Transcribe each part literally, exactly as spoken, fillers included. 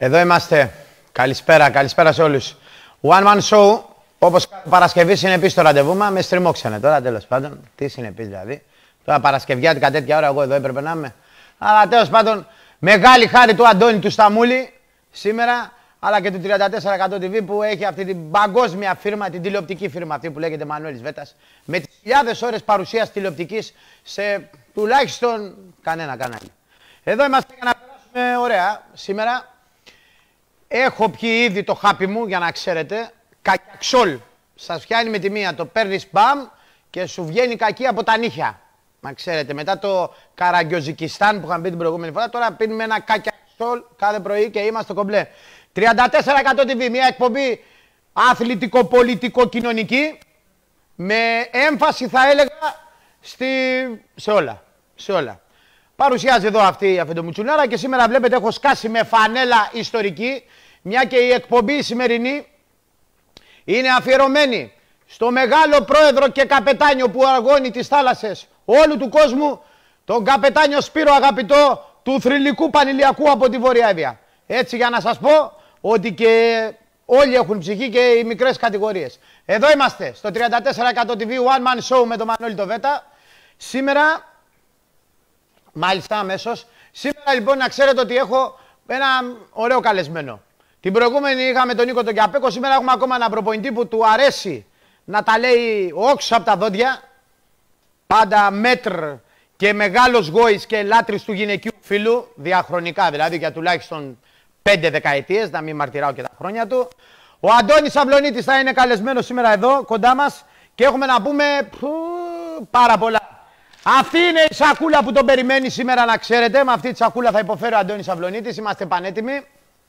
Εδώ είμαστε. Καλησπέρα, καλησπέρα σε όλους. One Man Show, όπως Παρασκευή συνεπής το ραντεβού μας, με στριμώξανε τώρα τέλος πάντων. Τι συνεπής δηλαδή. Τώρα Παρασκευιάτικα τέτοια ώρα εγώ εδώ έπρεπε να είμαι. Αλλά τέλος πάντων, μεγάλη χάρη του Αντώνη του Σταμούλη σήμερα, αλλά και του τριάντα τέσσερα τοις εκατό τι βι που έχει αυτή την παγκόσμια φίρμα, την τηλεοπτική φίρμα αυτή που λέγεται Μανώλης Βέτας, με τις χιλιάδες ώρες παρουσίας τηλεοπτικής σε τουλάχιστον κανένα κανάλι. Εδώ είμαστε για να περάσουμε ωραία σήμερα. Έχω πιει ήδη το χάπι μου για να ξέρετε. Κακιαξόλ. Σας πιάνει με τη μία, το παίρνεις μπαμ και σου βγαίνει κακή από τα νύχια. Να ξέρετε, μετά το Καραγκιοζικιστάν που είχαμε πει την προηγούμενη φορά, τώρα πίνουμε ένα κακιαξόλ κάθε πρωί και είμαστε κομπλέ. τριάντα τέσσερα τοις εκατό τι βι, μια εκπομπή αθλητικο-πολιτικο-κοινωνική με έμφαση θα έλεγα στη... σε όλα. Σε όλα. Παρουσιάζει εδώ αυτή η αφεντομουτσουνάρα και σήμερα βλέπετε έχω σκάσει με φανέλα ιστορική, μια και η εκπομπή σημερινή είναι αφιερωμένη στο μεγάλο πρόεδρο και καπετάνιο που αγώνει τις θάλασσες όλου του κόσμου, τον καπετάνιο Σπύρο αγαπητό του θρυλικού Πανηλιακού από τη Βόρεια Εύβοια. Έτσι για να σας πω ότι και όλοι έχουν ψυχή και οι μικρές κατηγορίες. Εδώ είμαστε στο τριάντα τέσσερα τοις εκατό τι βι One Man Show με τον Μανώλη το Βέτα. Σήμερα... Μάλιστα, αμέσως. Σήμερα λοιπόν να ξέρετε ότι έχω ένα ωραίο καλεσμένο. Την προηγούμενη είχαμε τον Νίκο τον Κιαπέκο. Σήμερα έχουμε ακόμα ένα προπονητή που του αρέσει να τα λέει όξω από τα δόντια. Πάντα μέτρ και μεγάλος γόης και λάτρης του γυναικείου φίλου. Διαχρονικά δηλαδή για τουλάχιστον πέντε δεκαετίες, να μην μαρτυράω και τα χρόνια του. Ο Αντώνης Αυλονίτης θα είναι καλεσμένος σήμερα εδώ κοντά μας και έχουμε να πούμε που, πάρα πολλά. Αυτή είναι η σακούλα που τον περιμένει σήμερα να ξέρετε. Με αυτή τη σακούλα θα υποφέρει ο Αντώνης Αυλονίτης. Είμαστε πανέτοιμοι.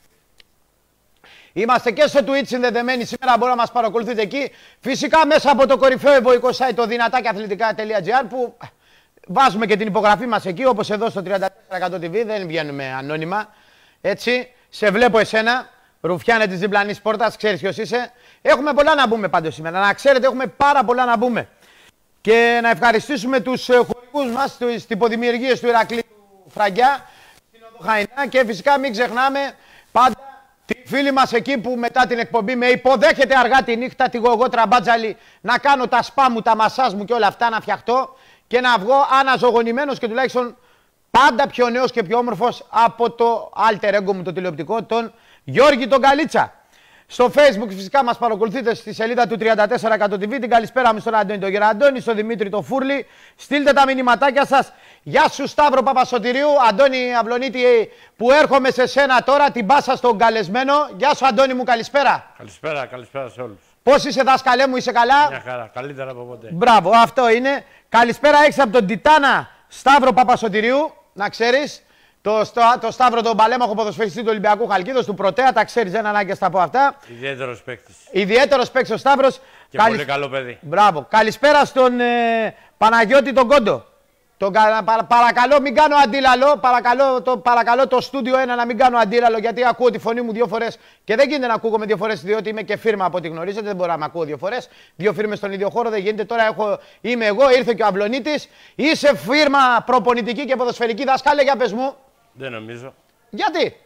Είμαστε και στο Twitch συνδεδεμένοι σήμερα. Μπορείτε να μας παρακολουθείτε εκεί. Φυσικά μέσα από το κορυφαίο ευωικό site το δυνατάκιαθλητικά τελεία τζι άρ που βάζουμε και την υπογραφή μας εκεί. Όπως εδώ στο τριάντα τέσσερα τοις εκατό τι βι. Δεν βγαίνουμε ανώνυμα. Έτσι. Σε βλέπω εσένα. Ρουφιάνε της διπλανής πόρτας. Ξέρεις ποιος είσαι. Έχουμε πολλά να μπούμε πάντως σήμερα. Να ξέρετε έχουμε πάρα πολλά να μπούμε. Και να ευχαριστήσουμε τους χορηγούς μας, τις τυποδημιουργίες του Ηρακλή του Φραγκιά, στην Οδό Χαϊνά και φυσικά μην ξεχνάμε πάντα τη φίλη μας εκεί που μετά την εκπομπή με υποδέχεται αργά τη νύχτα, τη Γογό Τραμπάτζαλη, να κάνω τα σπα μου, τα μασάζ μου και όλα αυτά, να φτιαχτώ και να βγω αναζωογονημένος και τουλάχιστον πάντα πιο νέος και πιο όμορφος από το alter ego μου το τηλεοπτικό, τον Γιώργη τον Καλίτσα. Στο Facebook φυσικά μας παρακολουθείτε στη σελίδα του τριάντα τέσσερα τοις εκατό τι βι. Την καλησπέρα μου στον Αντώνη τον Γεραντώνη, στον Δημήτρη τον Φούρλη. Στείλτε τα μηνυματάκια σας. Γεια σου Σταύρο Παπασωτηρίου, Αντώνη Αυλονίτη που έρχομαι σε σένα τώρα, την πάσα στον καλεσμένο. Γεια σου Αντώνη μου, καλησπέρα. Καλησπέρα, καλησπέρα σε όλους. Πώς είσαι δάσκαλέ μου, είσαι καλά? Μια χαρά, καλύτερα από ποτέ. Μπράβο, αυτό είναι. Καλησπέρα έχεις από τον Τιτάνα Σταύρο Παπασωτηρίου, να ξέρεις. Το, στο, το Σταύρο τον παλέμαχο ποδοσφαιριστή του Ολυμπιακού Χαλκίδος, του Πρωτέα, τα ξέρεις, δεν ανάγκη να τα πω αυτά. Ιδιαίτερος παίκτης. Ιδιαίτερος παίκτης ο Σταύρος. Και Καλη... πολύ καλό παιδί. Μπράβο. Καλησπέρα στον ε, Παναγιώτη τον Κόντο. Τον, πα, παρακαλώ μην κάνω αντίλαλο, παρακαλώ το, παρακαλώ το στούντιο ένα να μην κάνω αντίλαλο γιατί ακούω τη φωνή μου δύο φορές και δεν γίνεται να ακούγομαι δύο φορές διότι είμαι και φίρμα από ό,τι γνωρίζετε, δεν μπορώ να με ακούω δύο φορές. Δύο φίρμες στον ίδιο χώρο δεν γίνεται, τώρα έχω, είμαι εγώ, ήρθε και ο Αυλονίτης, είσαι φίρμα προπονητική και ποδοσφαιρική δασκάλε, για πες μου. Δεν νομίζω. Γιατί?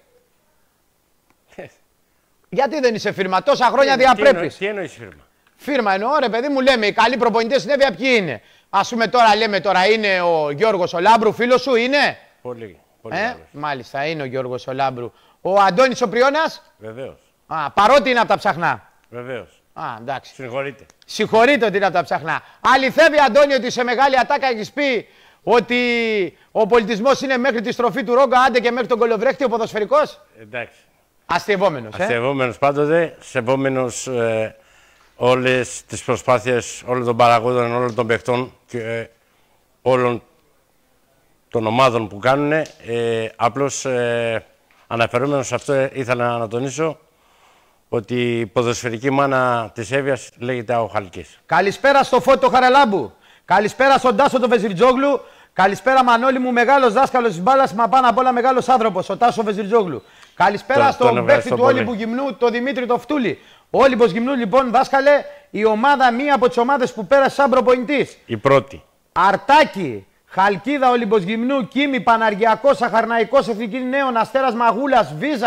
Γιατί δεν είσαι φίρμα, τόσα χρόνια διαπρέπεις. Τι εννοείς φίρμα? Φίρμα εννοώ ρε παιδί μου, λέμε οι καλοί προπονητές στην Εύβοια ποιοι είναι. Ας πούμε τώρα λέμε τώρα είναι ο Γιώργος ο Λάμπρου, φίλος σου είναι? Πολύ, πολύ ε? Μάλιστα είναι ο Γιώργος ο Λάμπρου. Ο Αντώνης ο Πριώνας? Βεβαίως. Α, παρότι είναι από τα ψαχνά. Βεβαίως. Α, εντάξει. Συγχωρείτε. Συγχωρείτε ότι είναι από τα ψαχνά. Αληθεύει Αντώνη ότι σε μεγάλη ατάκα έχεις πει ότι ο πολιτισμός είναι μέχρι τη στροφή του Ρόγκα, άντε και μέχρι τον κολοβρέχτη ο ποδοσφαιρικός? Εντάξει. Αστευόμενος, ε. Αστευόμενος πάντοτε, σεβόμενος ε, όλες τις προσπάθειες όλων των παραγόντων, όλων των παιχτών και ε, όλων των ομάδων που κάνουν. Ε, απλώς ε, αναφερόμενος σε αυτό ήθελα να τονίσω ότι η ποδοσφαιρική μάνα της Εύβοιας λέγεται Αοχαλκής. Καλησπέρα στο Φώτο Χαραλάμπου. Καλησπέρα στον Τάσο τον Βεζιρτζόγλου. Καλησπέρα Μανώλη μου, μεγάλος δάσκαλος της μπάλας, μα πάνω απ' όλα μεγάλος άνθρωπος, ο Τάσο Βεζιρτζόγλου. Καλησπέρα το, στον παίκτη του Όλυμπου Γυμνού, τον Δημήτρη το Φτούλη. Ο Όλυμπος Γυμνού, λοιπόν, δάσκαλε, η ομάδα, μία από τις ομάδες που πέρασε σαν προπονητής. Η πρώτη. Αρτάκι, Χαλκίδα, Όλυμπος Γυμνού, Κίμη, Παναργιακός, Αχαρναϊκός, Εθνική Νέων, Αστέρας Μαγούλας, Βίζας,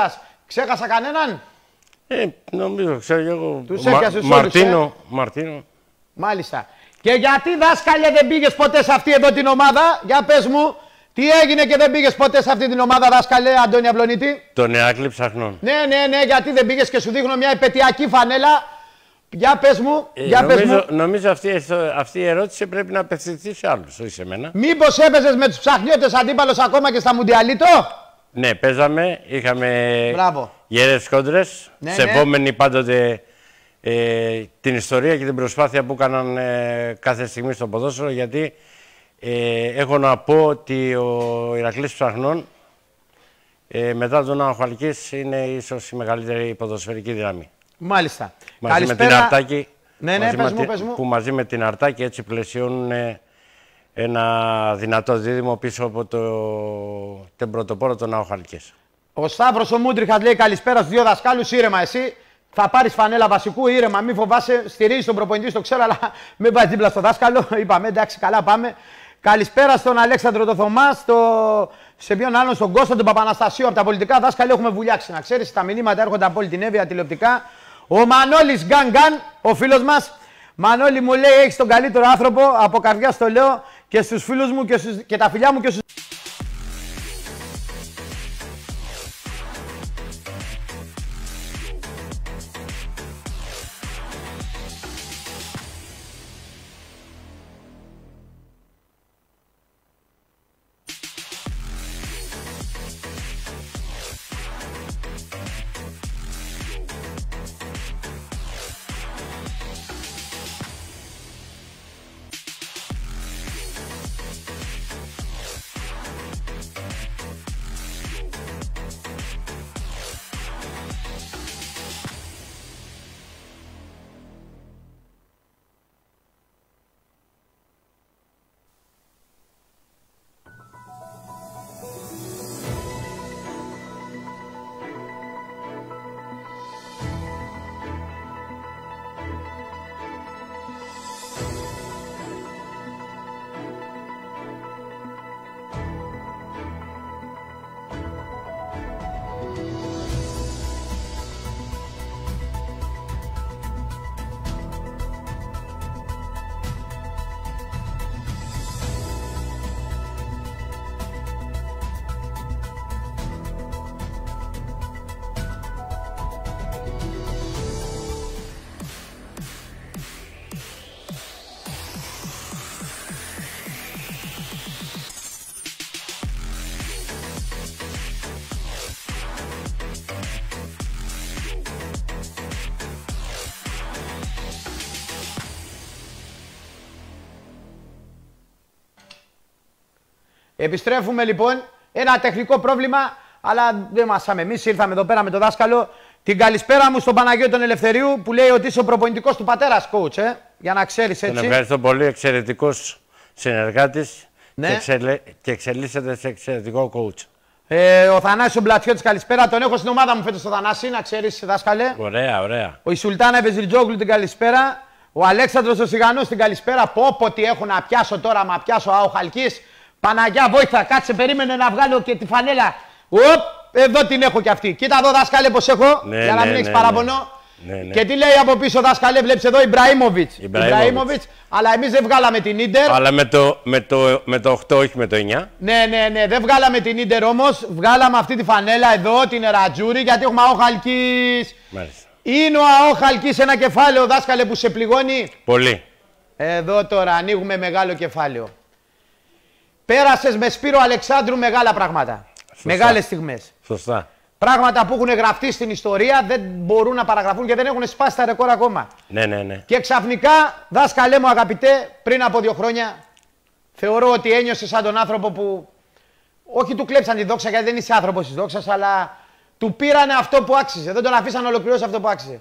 Ξέχασα κανέναν. Ε, νομίζω, ξέρω εγώ. Τους Μα, έπιασες όλους, Μαρτίνο, ε? Μαρτίνο. Μάλιστα. Και γιατί, δάσκαλε, δεν πήγες ποτέ σε αυτή εδώ την ομάδα? Για πες μου, τι έγινε και δεν πήγες ποτέ σε αυτή την ομάδα, δάσκαλε Αντώνη Αυλονίτη? Τον Ηράκλειο Ψαχνών. Ναι, ναι, ναι, γιατί δεν πήγες και σου δείχνω μια επαιτειακή φανέλα. Για πες μου, Ε, για νομίζω, πες μου. νομίζω αυτή, αυτή η ερώτηση πρέπει να απευθυνθεί σε άλλους, όχι σε μένα. Μήπως έπαιζες με τους ψαχνιώτες αντίπαλος ακόμα και στα Μουντιαλίτο? Ναι, παίζαμε, είχαμε Μπράβο. γερές κόντρες, Ναι, ναι. σεβόμενοι πάντοτε ε, την ιστορία και την προσπάθεια που έκαναν ε, κάθε στιγμή στο ποδόσφαιρο, γιατί ε, έχω να πω ότι ο Ηρακλής Ψαχνών ε, μετά τον Ναό Χαλκής είναι ίσως η μεγαλύτερη ποδοσφαιρική δύναμη. Μάλιστα. Μαζί Καλησπέρα. με την Αρτάκη, Ναι, ναι, μαζί πες με μου, τη- πες μου. που μαζί με την Αρτάκη έτσι πλαισιώνουν ε, ένα δυνατό δίδυμο πίσω από το, τον πρωτοπόρο τον Ναό Χαλκής. Ο Σταύρος ο Μούντριχας λέει καλησπέρα στους δύο δασκάλους. Ήρεμα εσύ. Θα πάρεις φανέλα βασικού, ήρεμα, μην φοβάσαι. Στηρίζεις τον προπονητή, το ξέρω, αλλά μην βάζεις δίπλα στο δάσκαλο. Είπαμε, εντάξει, καλά πάμε. Καλησπέρα στον Αλέξανδρο τον Θωμά, στο... σε ποιον άλλον, στον Κώστα τον Παπαναστασίου. Από τα πολιτικά δάσκαλα έχουμε βουλιάξει. Να ξέρεις, τα μηνύματα έρχονται από όλη την Εύβοια τηλεοπτικά. Ο Μανώλης Γκαν Γκαν, ο φίλος μας. Μανώλη μου λέει: έχεις τον καλύτερο άνθρωπο. Από καρδιά το λέω και στους φίλους μου και, στους... και τα φιλιά μου και στους. Επιστρέφουμε λοιπόν. Ένα τεχνικό πρόβλημα, αλλά δεν μασάμε. Εμείς ήρθαμε εδώ πέρα με τον δάσκαλο. Την καλησπέρα μου στον Παναγιώτη τον Ελευθερίου που λέει ότι είσαι ο προπονητικός του πατέρας coach. Ε? Για να ξέρεις έτσι. Τον ευχαριστώ πολύ. Εξαιρετικός συνεργάτης Ναι. και, εξελε... και εξελίσσεται σε εξαιρετικό coach. Ε, ο Θανάσης ο Μπλατσιώτης, καλησπέρα. Τον έχω στην ομάδα μου φέτος το Θανάση, να ξέρεις δάσκαλε. Ωραία, ωραία. Ο Ισουλτάνα Βεζιρτζόγλου την καλησπέρα. Ο Αλέξανδρος ο Σιγανός την καλησπέρα. Πω πω τι έχω να πιάσω τώρα, μα πιάσω άο Χαλκής. Παναγιά βόηθα, κάτσε, περίμενε να βγάλω και τη φανέλα. Οπ, εδώ την έχω κι αυτή. Κοίτα εδώ δάσκαλε πως έχω, Ναι, για να ναι, μην ναι, έχεις ναι. παραπονό. Ναι, ναι. Και τι λέει από πίσω δάσκαλε, βλέπεις εδώ Ιμπραήμοβιτς. Ιμπραήμοβιτς. Ιμπραήμοβιτς, αλλά εμείς δεν βγάλαμε την Ίντερ. Αλλά με το, με, το, με το οκτώ, όχι με το εννιά. Ναι, ναι, ναι, δεν βγάλαμε την Ίντερ όμως. Βγάλαμε αυτή τη φανέλα εδώ, την Ερατζούρη, γιατί έχουμε άο Χαλκής. Μάλιστα. Είναι ο άο Χαλκής ένα κεφάλαιο δάσκαλε που σε πληγώνει. Πολύ. Εδώ τώρα ανοίγουμε μεγάλο κεφάλαιο. Πέρασες με Σπύρο Αλεξάνδρου μεγάλα πράγματα. Σωστά. Μεγάλες στιγμές. Σωστά. Πράγματα που έχουν γραφτεί στην ιστορία δεν μπορούν να παραγραφούν και δεν έχουν σπάσει τα ρεκόρ ακόμα. Ναι, ναι, ναι. Και ξαφνικά, δάσκαλέ μου αγαπητέ, πριν από δύο χρόνια, θεωρώ ότι ένιωσε σαν τον άνθρωπο που όχι του κλέψαν τη δόξα γιατί δεν είσαι άνθρωπος της δόξας, αλλά του πήρανε αυτό που άξιζε. Δεν τον αφήσαν να ολοκληρώσει αυτό που άξιζε.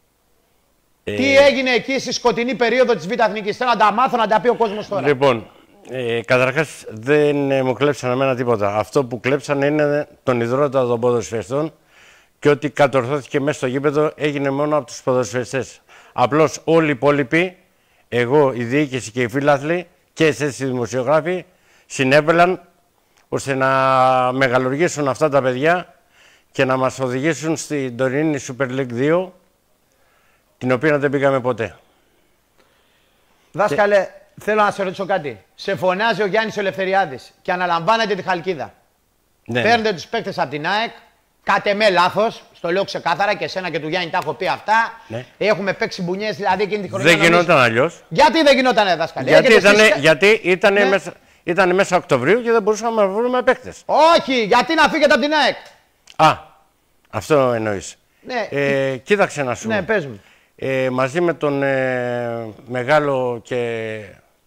Ε, Τι έγινε εκεί στη σκοτεινή περίοδο της Β' Εθνικής, θέλω να τα μάθω, να τα πει ο κόσμος τώρα. Λοιπόν, ε, καταρχάς δεν ε, μου κλέψαν εμένα τίποτα. Αυτό που κλέψαν είναι τον ιδρώτα των ποδοσφαιριστών και ότι κατορθώθηκε μέσα στο γήπεδο έγινε μόνο από τους ποδοσφαιριστές. Απλώς όλοι οι υπόλοιποι, εγώ, η διοίκηση και οι φίλαθλοι και εσείς οι δημοσιογράφοι συνέβαλαν ώστε να μεγαλουργήσουν αυτά τα παιδιά και να μας οδηγήσουν στην τωρινή Super League δύο, την οποία δεν πήγαμε ποτέ. Δάσκαλε, και... θέλω να σε ρωτήσω κάτι. Σε φωνάζει ο Γιάννης Ελευθεριάδης και αναλαμβάνετε τη Χαλκίδα. Ναι. Παίρνετε τους παίκτες από την ΑΕΚ. Κατ' εμέ λάθος, στο λέω ξεκάθαρα και εσένα και του Γιάννη τα έχω πει αυτά. Ναι. Έχουμε παίξει μπουνιές δηλαδή εκείνη τη χρονιά. Δεν γινόταν αλλιώς. Γιατί δεν γινόταν, δάσκαλε? Γιατί ήταν στις... γιατί ήτανε ναι. μέσα, ήτανε μέσα Οκτωβρίου και δεν μπορούσαμε να βρούμε παίκτες. Όχι, γιατί να φύγετε από την ΑΕΚ. Α, αυτό εννοείς. Ναι. Ε, κοίταξε να σου. Ναι, πες μου. Ε, μαζί με τον ε, μεγάλο και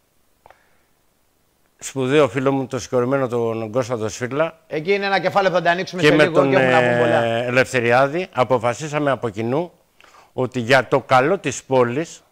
σπουδαίο φίλο μου, το συγχωρημένο τον Κώστα τον Σφύρλα. Εκεί είναι ένα κεφάλαιο που θα τα ανοίξουμε και σε με λίγο τον, και έχουμε να πούμε πολλά. Ε, Ελευθεριάδη αποφασίσαμε από κοινού ότι για το καλό της πόλης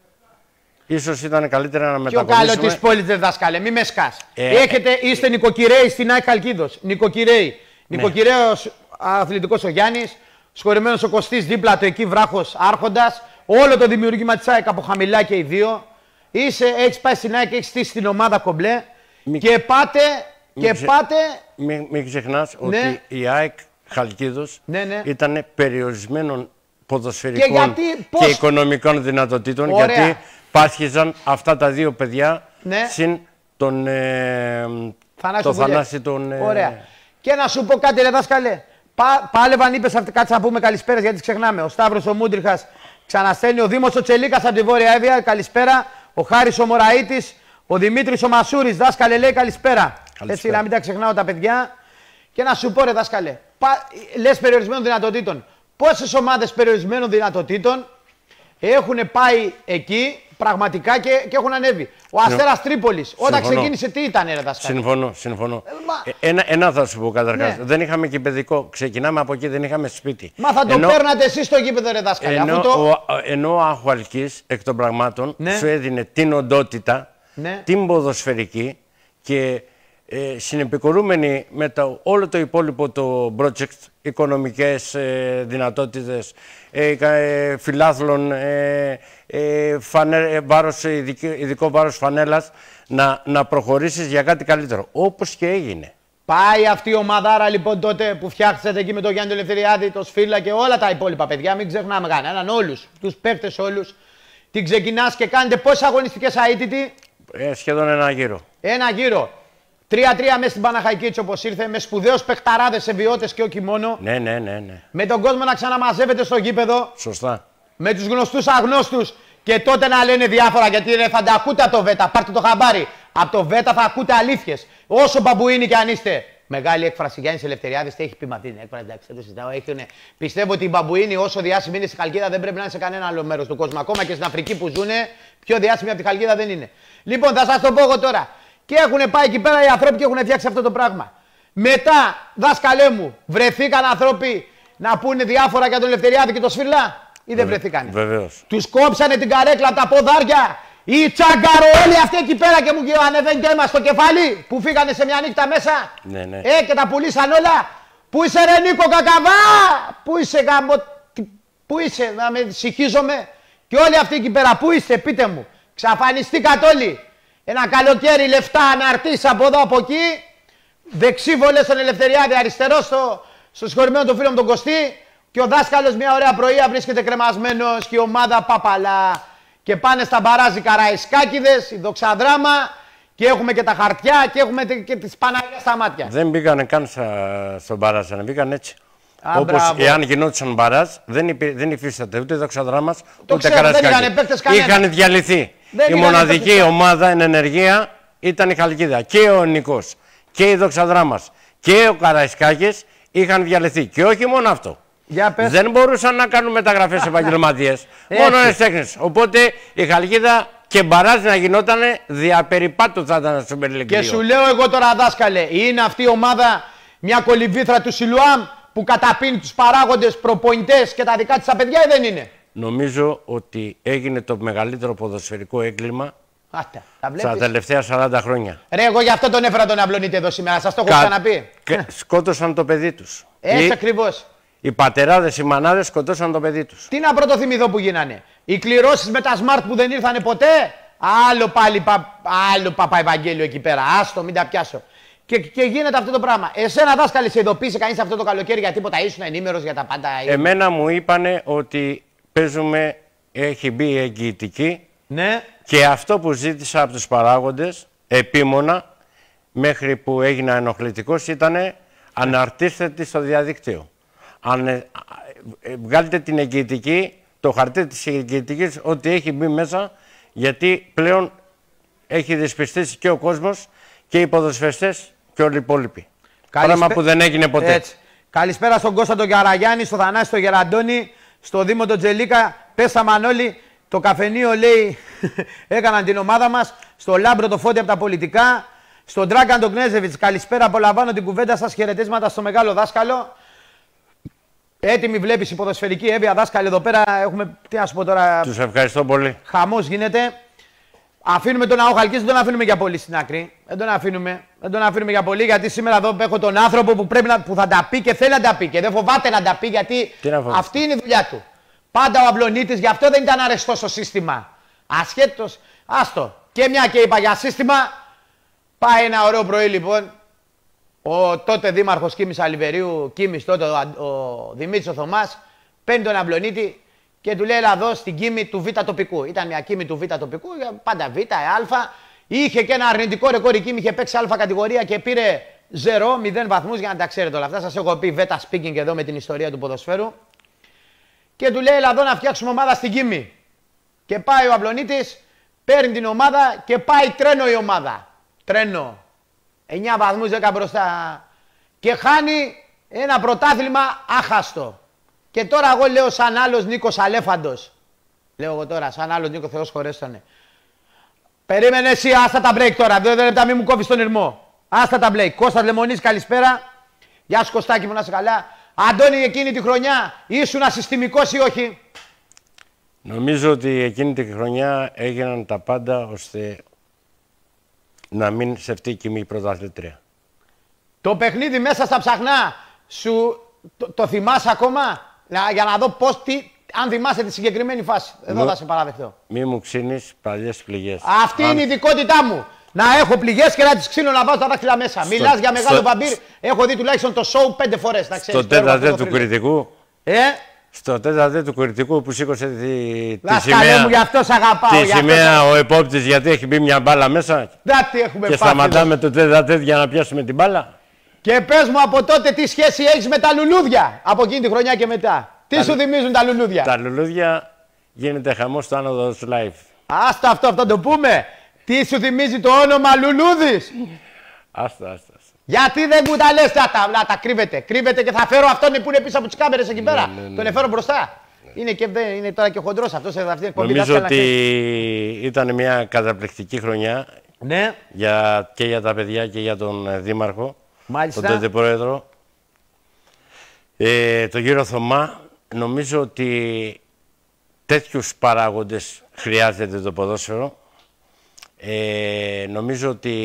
ίσως ήταν καλύτερα να μετακομίσουμε. Ποιο καλό της πόλης, δεν δάσκαλε, μη με σκάς. Ε, Έχετε, είστε νοικοκυρέοι στην ΑΕΚ Χαλκίδος. Νοικοκυρέοι. Ναι. Νοικοκυρέος αθλητικός ο Γιάννης, συγχωρημένος ο Κωστής δίπλα του εκεί βράχος άρχοντας. Όλο το δημιουργήμα της ΑΕΚ από χαμηλά και οι δύο. Είσαι, έχεις πάει στην ΑΕΚ και έχεις στήσει την ομάδα κομπλέ. Μη... Και πάτε. Μην και ξε... πάτε... Μην μη ξεχνάς ναι. ότι η ΑΕΚ Χαλκίδος ναι, ναι. ήταν περιορισμένων ποδοσφαιρικών και, γιατί, πώς... και οικονομικών δυνατοτήτων. Ωραία. Γιατί πάσχιζαν αυτά τα δύο παιδιά ναι. συν τον ε, Θανάση, το Θανάση τον... Ε... Ωραία. Και να σου πω κάτι ρε δάσκαλε. Πά, πάλευαν, είπες, κάτσε να πούμε καλησπέρα γιατί ξεχνάμε. Ο Σταύρος ο Μούντριχας ξαναστέλνει, ο Δήμος ο Τσελίκας από τη Βόρεια Εύβοια, καλησπέρα. Ο Χάρης ο Μωραΐτης, ο Δημήτρης ο Μασούρης, δάσκαλε, λέει καλησπέρα. καλησπέρα. Έτσι να μην τα ξεχνάω τα παιδιά. Και να σου πω ρε δάσκαλε, πα, λες περιορισμένων δυνατοτήτων. Πόσες ομάδες περιορισμένων δυνατοτήτων έχουν πάει εκεί πραγματικά και, και έχουν ανέβει? Ο Αστέρας Τρίπολης, όταν ξεκίνησε τι ήταν ρε δάσκαλε? Συμφωνώ, συμφωνώ. Ε, μα... ε, ένα, ένα θα σου πω καταρχάς. Ναι. Δεν είχαμε και παιδικό. Ξεκινάμε από εκεί, δεν είχαμε σπίτι. Μα θα το ενώ... παίρνατε εσείς στο γήπεδο ρε δάσκαλε. Ενώ, το... ο, ενώ ο Αχουαλκής εκ των πραγμάτων ναι. σου έδινε την οντότητα, ναι. την ποδοσφαιρική και ε, συνεπικορούμενοι με το, όλο το υπόλοιπο το project, οικονομικές ε, δυνατότητες, ε, ε, φιλάθλων, ε, ε, φανέ, βάρος, ειδικό, ειδικό βάρος φανέλας, να, να προχωρήσεις για κάτι καλύτερο, όπως και έγινε. Πάει αυτή η ομαδάρα λοιπόν τότε που φτιάξατε εκεί με τον Γιάννη Ελευθεριάδη, τον Σφύρλα και όλα τα υπόλοιπα παιδιά, μην ξεχνάμε κανέναν, όλους, τους παίκτες όλους. Την ξεκινάς και κάνετε πόσες αγωνιστικές αίτητοι? Ε, σχεδόν ένα γύρο. Ένα γύρο. τρία τρία μέσα στην Παναχαϊκή έτσι όπως ήρθε, με σπουδαίους παιχταράδες σε βιώτες και όχι μόνο. Ναι, ναι, ναι, ναι. Με τον κόσμο να ξαναμαζεύεται στο γήπεδο. Σωστά. Με τους γνωστούς αγνώστους και τότε να λένε διάφορα γιατί ρε, θα τα ακούτε από το ΒΕΤΑ. Πάρτε το χαμπάρι. Από το ΒΕΤΑ θα ακούτε αλήθειες. Όσο μπαμπουίνι κι αν είστε. Μεγάλη έκφραση Γιάννης Ελευθεριάδης, έχει πει την έκφραση. Εντάξει, δεν το συζητάω. Έχουνε. Πιστεύω ότι οι μπαμπουίνοι, όσο διάσημοι είναι στη Χαλκίδα, δεν πρέπει να είναι σε κανένα άλλο μέρος του κόσμου. Ακόμα και στην Αφρική που ζουν, πιο διάσημοι από τη Χαλκίδα δεν είναι. Λοιπόν, θα σας το πω εγώ τώρα. Και έχουν πάει εκεί πέρα οι άνθρωποι και έχουν φτιάξει αυτό το πράγμα. Μετά, δάσκαλέ μου, βρεθήκαν άνθρωποι να πούνε διάφορα για τον Ελευθεριάδη και τον Σφυρλά, ή δεν βρεθήκανε? Βεβαίως. Τους κόψανε την καρέκλα από τα ποδάρια. Οι τσαγκαρο όλοι αυτοί εκεί πέρα και μου ανεβαίνει και αίμα στο κεφάλι που φύγανε σε μια νύχτα μέσα. Ναι, ναι. Ε, και τα πουλήσαν όλα. Πού είσαι ρε Νίκο Κακαβά, πού είσαι γαμο... Πού είσαι, να με συγχύζομαι. Και όλοι αυτοί εκεί πέρα, πού είστε, πείτε μου. Ξαφανιστήκατε όλοι. Ένα καλοκαίρι λεφτά αναρτήσεις από εδώ από εκεί. Δεξί βολέ στον Ελευθεριάδη, αριστερό στο, στο συγχωρημένο του φίλο μου τον Κωστή. Και ο δάσκαλος μια ωραία πρωία βρίσκεται κρεμασμένος και η ομάδα παπαλά. Και πάνε στα μπαράζι Καραϊσκάκηδες, η Δοξαδράμα και έχουμε και τα χαρτιά και έχουμε και τις Παναγιές στα μάτια. Δεν μπήκανε καν στον μπαράζ, δεν μπήκαν έτσι. Α, όπως μπράβο. Εάν γινόντουσαν μπαράζ, δεν, υπή, δεν υφίσταται ούτε η Δοξαδράμας ούτε Καραϊσκάκη. Είχαν διαλυθεί. Δεν η μοναδική ομάδα εν ενεργεία ήταν η Χαλκίδα. Και ο Νικός και η Δοξαδράμας και ο Καραϊσκάκης είχαν διαλυθεί. Και όχι μόνο αυτό. Δεν μπορούσαν να κάνουν μεταγραφές επαγγελματίες. Μόνο τέχνες. Οπότε η Χαλκίδα και μπαράζ να γινόταν διαπεριπάτου θα ήταν στο Super League. Και σου λέω εγώ τώρα δάσκαλε, είναι αυτή η ομάδα μια κολυμβήθρα του Σιλουάμ που καταπίνει τους παράγοντες, προπονητές και τα δικά της τα παιδιά ή δεν είναι? Νομίζω ότι έγινε το μεγαλύτερο ποδοσφαιρικό έγκλημα Άτε, τα στα τελευταία σαράντα χρόνια. Ρε, εγώ γι' αυτό τον έφερα τον Αυλονίτη εδώ σήμερα. Σας το έχω Κα... ξαναπεί. Σκότωσαν το παιδί τους. Έτσι ακριβώς. Οι πατεράδες, οι μανάδες σκοτώσαν το παιδί τους. Τι να πρωτοθυμηθώ που γίνανε. Οι κληρώσεις με τα smart που δεν ήρθανε ποτέ. Άλλο πάλι πα... άλλο Παπαευαγγέλιο εκεί πέρα. Άστο, μην τα πιάσω. Και, και γίνεται αυτό το πράγμα. Εσένα, δάσκαλε, σε ειδοποίησε κανείς αυτό το καλοκαίρι για τίποτα? Ήσουν ενήμερος για τα πάντα? Εμένα μου είπανε ότι παίζουμε, έχει μπει η εγγυητική. Ναι. Και αυτό που ζήτησα από τους παράγοντες, επίμονα, μέχρι που έγινα ενοχλητικός, ήταν αναρτήστε τη στο διαδίκτυο. Αν, ε, ε, βγάλτε την εγγυητική, το χαρτί της εγγυητικής, ότι έχει μπει μέσα, γιατί πλέον έχει δυσπιστήσει και ο κόσμος και οι ποδοσφαιριστές και όλοι οι υπόλοιποι. Καλησπέ... Πράγμα που δεν έγινε ποτέ. Έτσι. Καλησπέρα στον Κώστα τον Καραγιάννη, στον Θανάση τον Γεραντώνη, στο Δήμο τον Τζελίκα. Πέσαμε όλοι. Το καφενείο, λέει, έκαναν την ομάδα μας. Στο Λάμπρο το Φώτη από τα πολιτικά. Στον Ντράγκαν τον Κνέζεβιτς. Καλησπέρα, απολαμβάνω την κουβέντα σας. Χαιρετίσματα στο μεγάλο δάσκαλο. Έτοιμη βλέπεις η ποδοσφαιρική έβεια, δάσκαλε, εδώ πέρα. Έχουμε, τι να σου πω τώρα. Τους ευχαριστώ πολύ. Χαμός γίνεται. Αφήνουμε τον Αοχαλκής, δεν τον αφήνουμε για πολύ στην άκρη. Δεν τον αφήνουμε. Δεν τον αφήνουμε για πολύ, γιατί σήμερα εδώ έχω τον άνθρωπο που, πρέπει να, που θα τα πει και θέλει να τα πει. Και δεν φοβάται να τα πει, γιατί αυτή είναι η δουλειά του. Πάντα ο Αυλονίτης, γι' αυτό δεν ήταν αρεστός στο σύστημα. Ασχέτως, άστο. Και μια και είπα για σύστημα, πάει ένα ωραίο πρωί λοιπόν. Ο τότε δήμαρχος Κίμης Αλιβερίου, Κίμης τότε, ο, ο Δημήτρης ο Θωμάς, παίρνει τον Αυλονίτη και του λέει: έλα εδώ στην Κίμη του Β τοπικού. Ήταν μια Κίμη του Β τοπικού, πάντα Β, Α. Είχε και ένα αρνητικό ρεκόρ η Κίμη, είχε παίξει Α κατηγορία και πήρε ζέρο, μηδέν βαθμούς, για να τα ξέρετε όλα αυτά. Σας έχω πει Β speaking εδώ με την ιστορία του ποδοσφαίρου. Και του λέει: έλα εδώ να φτιάξουμε ομάδα στην Κίμη. Και πάει ο Αυλονίτης, παίρνει την ομάδα και πάει τρένο η ομάδα. Τρένο. εννιά βαθμούς, δέκα μπροστά. Και χάνει ένα πρωτάθλημα άχαστο. Και τώρα εγώ λέω σαν άλλος Νίκος Αλέφαντος. Λέω εγώ τώρα σαν άλλος Νίκο, Θεός χωρέστονε. Περίμενε εσύ, άστα τα break τώρα. Δύο λεπτά μην μου κόβεις τον ηρμό. Άστα τα break. Κώστας Λεμονής, καλησπέρα. Γεια σου Κωστάκη μου, να είσαι καλά. Αντώνη, εκείνη τη χρονιά ήσουν ασυστημικός ή όχι? Νομίζω ότι εκείνη τη χρονιά έγιναν τα πάντα ώστε να μην σε αυτή η Κίμη πρωταθλήτρια. Το παιχνίδι μέσα στα ψαχνά σου το, το θυμάσαι ακόμα? Να, για να δω πώς, τι, αν θυμάσαι τη συγκεκριμένη φάση. Εδώ Μ, θα σε παραδεχτώ. Μη μου ξύνεις παλιές πληγές. Αυτή αν... είναι η ειδικότητά μου. Να έχω πληγές και να τις ξύνω να βάζω τα δάχτυλα μέσα. Στο... Μιλάς για μεγάλο στο... βαμπύρ. Έχω δει τουλάχιστον το show πέντε φορές. Να ξέρεις, στο τέταρτε του κριτικού. Ε? Στο τέταρτε του κριτικού που σήκωσε τη, τη σημαία. Μου, γι' αυτό σ' αγαπάω. Τη σημαία αυτό... ο επόπτης, γιατί έχει μπει μια μπάλα μέσα. Δάτι έχουμε και σταματάμε το τέταρτε για να πιάσουμε την μπάλα. Και πες μου από τότε τι σχέση έχεις με τα λουλούδια από εκείνη τη χρονιά και μετά. Τι τα... σου θυμίζουν τα λουλούδια? Τα λουλούδια γίνεται χαμός στο άνοδος live. Άστα αυτό, αυτό το πούμε. Τι σου θυμίζει το όνομα Λουλούδης? Άστα, άστα. Γιατί δεν μου τα λες, να τα, να τα κρύβετε. Κρύβετε και θα φέρω αυτόν που είναι πίσω από τις κάμερες εκεί πέρα. Ναι, ναι, ναι. Τον εφέρω μπροστά. Ναι. Είναι, και, είναι τώρα και χοντρός αυτός. Αυτή νομίζω ότι ήταν μια καταπληκτική χρονιά. Ναι. Για, και για τα παιδιά και για τον Δήμαρχο. Μάλιστα. Τον τότε Πρόεδρο. Ε, τον κύριο Θωμά. Νομίζω ότι τέτοιους παράγοντες χρειάζεται το ποδόσφαιρο. Ε, νομίζω ότι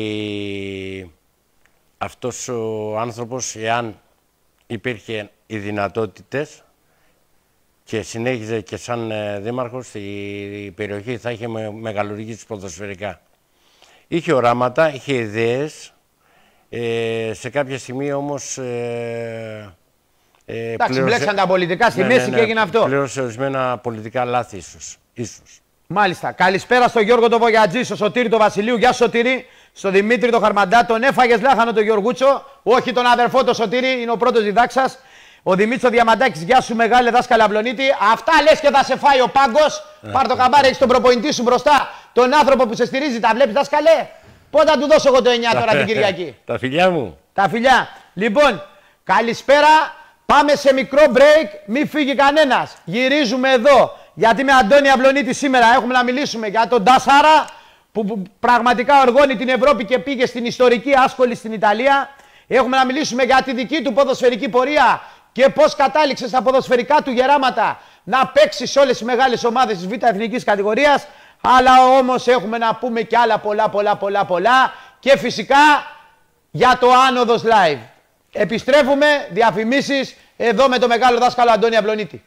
αυτός ο άνθρωπος, εάν υπήρχε οι δυνατότητες και συνέχιζε και σαν δήμαρχος, η περιοχή θα είχε μεγαλουργήσει ποδοσφαιρικά. Είχε οράματα, είχε ιδέες, ε, σε κάποια στιγμή όμως... Ε, ε, Εντάξει, μπλέξαν τα πολιτικά στη ναι, μέση ναι, ναι, και έγινε αυτό. Πλήρωσε ορισμένα πολιτικά λάθη ίσως. ίσως. Μάλιστα. Καλησπέρα στον Γιώργο τον Βογιατζή, στο Σωτήρη τον Βασιλείου. Γεια σου Σωτήρη. Στον Δημήτρη τον Χαρμαντά. Τον έφαγες λάχανο τον Γιωργούτσο. Όχι τον αδερφό τον Σωτήρη, είναι ο πρώτος διδάξας. Ο Δημήτρης ο Διαμαντάκης. Γεια σου μεγάλε δάσκαλε Αυλονίτη. Αυτά λες και θα σε φάει ο πάγκος. Πάρ' το καμπάρι, έχεις τον προπονητή σου μπροστά. Τον άνθρωπο που σε στηρίζει. Τα βλέπεις δάσκαλε? Πότε θα του δώσω εγώ το εννιά τώρα την Κυριακή? Τα φιλιά μου. Τα φιλιά. Λοιπόν, καλησπέρα. Πάμε σε μικρό break. Μην φύγει κανένας. Γυρίζουμε εδώ. Γιατί με Αντώνη Αυλονίτη σήμερα έχουμε να μιλήσουμε για τον Ντάσαρα που, που πραγματικά οργώνει την Ευρώπη και πήγε στην ιστορική άσκολη στην Ιταλία. Έχουμε να μιλήσουμε για τη δική του ποδοσφαιρική πορεία και πώς κατάληξε στα ποδοσφαιρικά του γεράματα να παίξει σε όλες τις μεγάλες ομάδες της Β' εθνικής κατηγορίας. Αλλά όμως έχουμε να πούμε και άλλα πολλά πολλά πολλά πολλά και φυσικά για το Άνοδος Live. Επιστρέφουμε, διαφημίσεις εδώ με το μεγάλο δάσκαλο Αντώνη Αυλονίτη.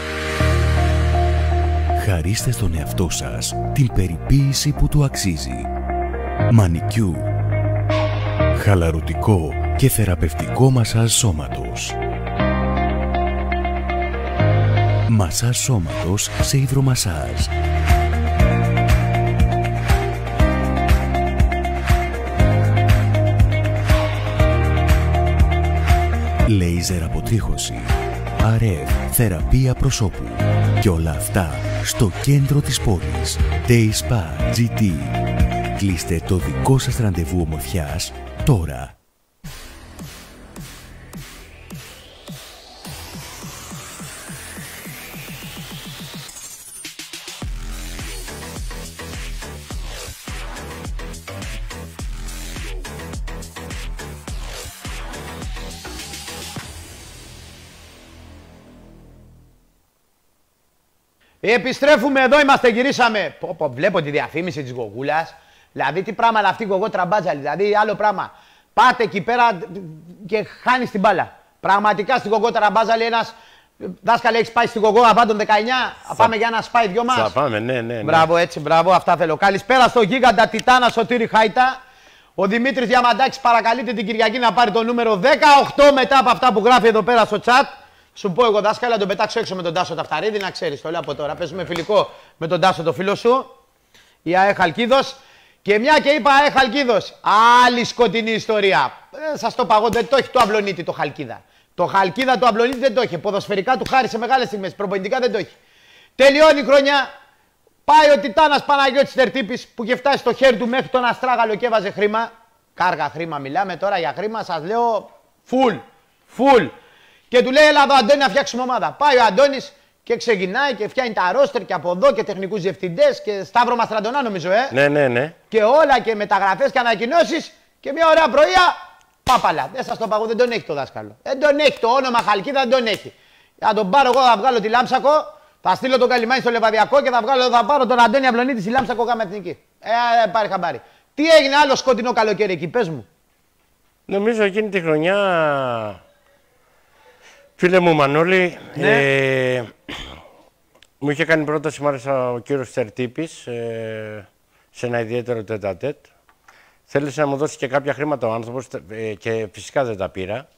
Χαρίστε στον εαυτό σας την περιποίηση που του αξίζει. Μανικιούρ, Χαλαρωτικό και θεραπευτικό μασάζ σώματος. Μασάζ σώματος σε υδρομασάζ. Λέιζερ αποτρίχωση. αρ εφ θεραπεία προσώπου. Και όλα αυτά στο κέντρο της πόλης. Day Spa τζι τι. Κλείστε το δικό σας ραντεβού ομορφιάς τώρα. Επιστρέφουμε εδώ, είμαστε, γυρίσαμε. Πω, πω, βλέπω τη διαφήμιση της Γογούλας. Δηλαδή, τι πράγμα είναι αυτή η Γογό τραμπάτζαλη. Δηλαδή, άλλο πράγμα. Πάτε εκεί πέρα και χάνεις την μπάλα. Πραγματικά στην Γογό τραμπάτζαλη ένας. Δάσκαλε, έχεις πάει στην Γογό Αβάντων δεκαεννιά. Θα πάμε για ένα σπάι δυο μας. Θα πάμε, ναι, ναι, ναι. Μπράβο, έτσι, μπράβο, αυτά θέλω. Καλησπέρα στο γίγαντα Τιτάνα Σωτήρη Χάιτα. Ο Δημήτρης Διαμαντάκης παρακαλείται την Κυριακή να πάρει το νούμερο δεκαοκτώ μετά από αυτά που γράφει εδώ πέρα στο chat. Σου πω εγώ, δάσκαλα, να τον πετάξω έξω με τον Τάσο Ταφταρίδη, να ξέρεις, το λέω από τώρα. Παίζουμε φιλικό με τον Τάσο το φίλο σου. Η ΑΕ Χαλκίδος. Και μια και είπα ΑΕ Χαλκίδος, άλλη σκοτεινή ιστορία. Ε, σας το πω εγώ, δεν το έχει το Αυλονίτη το Χαλκίδα. Το Χαλκίδα το Αυλονίτη δεν το έχει. Ποδοσφαιρικά του χάρισε μεγάλες στιγμές. Προπονητικά δεν το έχει. Τελειώνει η χρονιά. Πάει ο Τιτάνας Παναγιώτης Τερτύπης που είχε φτάσει στο χέρι του μέχρι τον Αστράγαλο και έβαζε χρήμα. Κάργα χρήμα, μιλάμε τώρα για χρήμα, σας λέω full. Full. Και του λέει: έλα εδώ, Αντώνη, να φτιάξουμε ομάδα. Πάει ο Αντώνης και ξεκινάει και φτιάχνει τα ρόστερ και από εδώ και τεχνικούς διευθυντές και Σταύρο Μαστραντονά, νομίζω, ε. Ναι, ναι, ναι. Και όλα και μεταγραφές και ανακοινώσεις και μια ωραία πρωία. Πάπαλα. Δεν σας το παγώ, δεν τον έχει το δάσκαλο. Δεν τον έχει το όνομα Χαλκίδα, δεν τον έχει. Θα τον πάρω εγώ, θα βγάλω τη Λάμψακο, θα στείλω τον Καλιμάνι στο Λεβαδιακό και θα, βγάλω, θα πάρω τον Αντώνη Αυλονίτη στη Λάμψακο γάμα εθνική. Ε, πάρει χαμπάρι. Τι έγινε άλλο σκοτεινό καλοκαίρι εκεί, πες μου. Νομίζω εκείνη τη χρονιά. Φίλε μου Μανώλη, ναι. ε, μου είχε κάνει πρόταση, μου άρεσε ο κύριος Τερτύπης, ε, σε ένα ιδιαίτερο τέτα-τέτ. Θέλησε να μου δώσει και κάποια χρήματα ο άνθρωπος ε, και φυσικά δεν τα πήρα.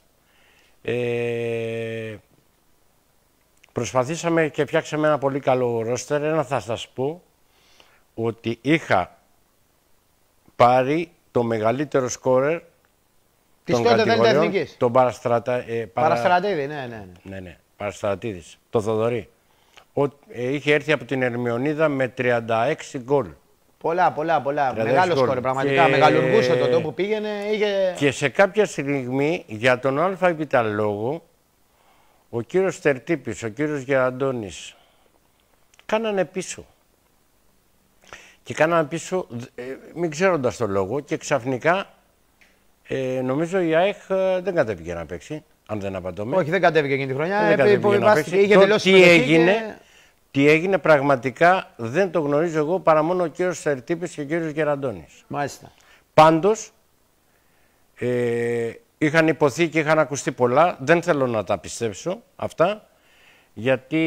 Ε, προσπαθήσαμε και φτιάξαμε ένα πολύ καλό ρόστερ. Ένα θα σας πω ότι είχα πάρει το μεγαλύτερο σκόρερ Της τότε δεν ήταν εθνικής. Τον Παραστρατα... ε, παρα... Παραστρατίδη, ναι, ναι. ναι. ναι, ναι. Παραστρατίδης, το Θοδωρή. Ο, ε, είχε έρθει από την Ερμιονίδα με τριάντα έξι γκολ. Πολλά, πολλά, πολλά. Μεγάλο σκόρ, πραγματικά. Και... Μεγαλουργούσε τότε που πήγαινε. Είχε... Και σε κάποια στιγμή, για τον ΑΒ λόγο, ο κύριος Τερτύπης, ο κύριος Γεραντώνης, κάνανε πίσω. Και κάνανε πίσω, ε, μην ξέροντας το λόγο, και ξαφνικά Ε, νομίζω η ΑΕΚ ε, δεν κατέβηκε να παίξει, αν δεν απαντώμε. Όχι, δεν κατέβηκε εκείνη τη χρονιά. Δεν κατέβηκε να παίξει. Είχε το, δηλώσει τι, έγινε, και... τι έγινε πραγματικά δεν το γνωρίζω εγώ παρά μόνο ο κύριος Τερτύπης και ο κύριος Γεραντώνης. Μάλιστα. Πάντως, ε, είχαν υποθεί και είχαν ακουστεί πολλά. Δεν θέλω να τα πιστέψω αυτά, γιατί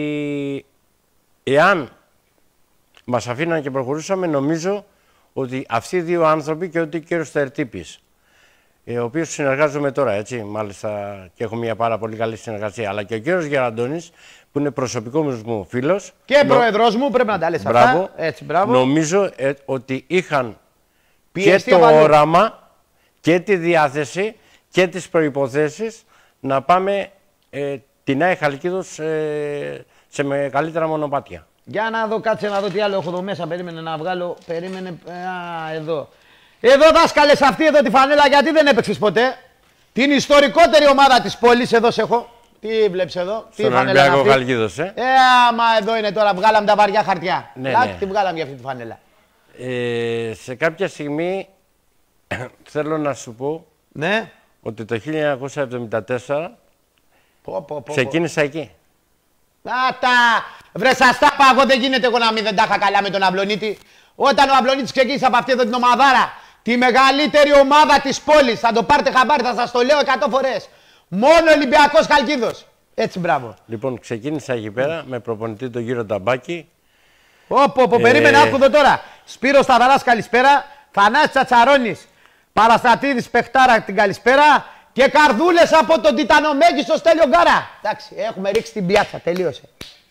εάν μας αφήναν και προχωρούσαμε, νομίζω ότι αυτοί οι δύο άνθρωποι και ότι ο κύριος Τερτύπης, ο οποίος συνεργάζομαι τώρα, έτσι, μάλιστα, και έχω μια πάρα πολύ καλή συνεργασία, αλλά και ο κύριος Γεραντώνης, που είναι προσωπικός μου φίλος. Και νο... πρόεδρος μου, πρέπει να τα λες αυτά. Έτσι, μπράβο. Νομίζω ε, ότι είχαν πιέστη και το βάλω. όραμα και τη διάθεση και τις προϋποθέσεις να πάμε ε, την ΑΕ Χαλκίδος ε, σε μεγαλύτερα μονοπάτια. Για να δω, κάτσε να δω τι άλλο έχω εδώ μέσα. Περίμενε να βγάλω. Περίμενε. Α, εδώ. Εδώ δάσκαλε σε αυτή εδώ τη φανέλα, γιατί δεν έπαιξες ποτέ. Την ιστορικότερη ομάδα της πόλης, εδώ σε έχω. Τι βλέπεις εδώ, τι Στον φανέλα είναι αυτή. Χαλκίδος, ε. ε, άμα εδώ είναι τώρα, βγάλαμε τα βαριά χαρτιά. Ναι, Λάκ, ναι. Τη βγάλαμε για αυτή τη φανέλα. Ε, σε κάποια στιγμή θέλω να σου πω ναι. ότι το χίλια εννιακόσια εβδομήντα τέσσερα πω, πω, πω, ξεκίνησα εκεί. Άτα! Βρε σας τα πάω, εγώ δεν γίνεται εγώ να μην δεν τα είχα καλά με τον Αυλονίτη. Όταν ο Αυλονίτης ξεκίνησε από αυτή εδώ την ομαδάρα, τη μεγαλύτερη ομάδα της πόλης, θα το πάρετε χαμπάρι, θα σας το λέω εκατό φορές. Μόνο Ολυμπιακός Χαλκίδος. Έτσι, μπράβο. Λοιπόν, ξεκίνησα εκεί πέρα με προπονητή τον κύριο Ταμπάκη. Όπο, όπο, ε... περίμενε, άκουδο τώρα. Σπύρος Σταδαράς, καλησπέρα. Θανάσης Τσατσαρώνης. Παραστατίδης Πεχτάρα την καλησπέρα. Και καρδούλες από τον τιτανομέγιστο Στέλιο Γκάρα. Εντάξει, έχουμε ρίξει την πιάτσα, τελείωσε.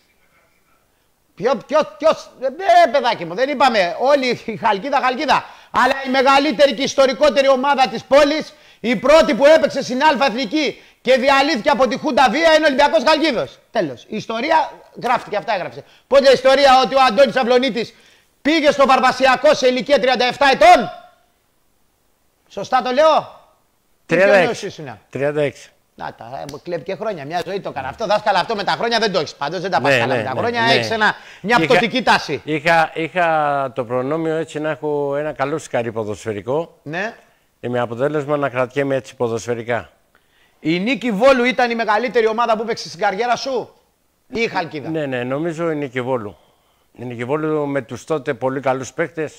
Ποιο, ποιο, ποιος, ε, παιδάκι μου, δεν είπαμε όλοι η Χαλκίδα, Χαλκίδα. Αλλά η μεγαλύτερη και ιστορικότερη ομάδα της πόλης, η πρώτη που έπαιξε στην Αλφα Εθνική και διαλύθηκε από τη Χούντα Βία είναι ο Ολυμπιακός Χαλκίδος. Τέλος. Η ιστορία γράφτηκε, αυτά έγραψε. Πότε η ιστορία ότι ο Αντώνης Αυλονίτης πήγε στο Βαρβασιακό σε ηλικία τριάντα επτά ετών. Σωστά το λέω. τριάντα έξι. Να τα, κλέβει και χρόνια. Μια ζωή το έκανα αυτό. Δάσκαλα, αυτό με τα χρόνια δεν το έχει. Πάντως δεν τα πας ναι, καλά ναι, με τα ναι, χρόνια. ναι. Έχει μια πτωτική τάση. Είχα, είχα το προνόμιο έτσι να έχω ένα καλό σκάρι ποδοσφαιρικό. Ναι. Με αποτέλεσμα να κρατιέμαι έτσι ποδοσφαιρικά. Η Νίκη Βόλου ήταν η μεγαλύτερη ομάδα που έπαιξε στην καριέρα σου, ή η Χαλκίδα? Ναι, ναι, νομίζω η Νίκη Βόλου. Η Νίκη Βόλου με τους τότε πολύ καλούς παίκτες.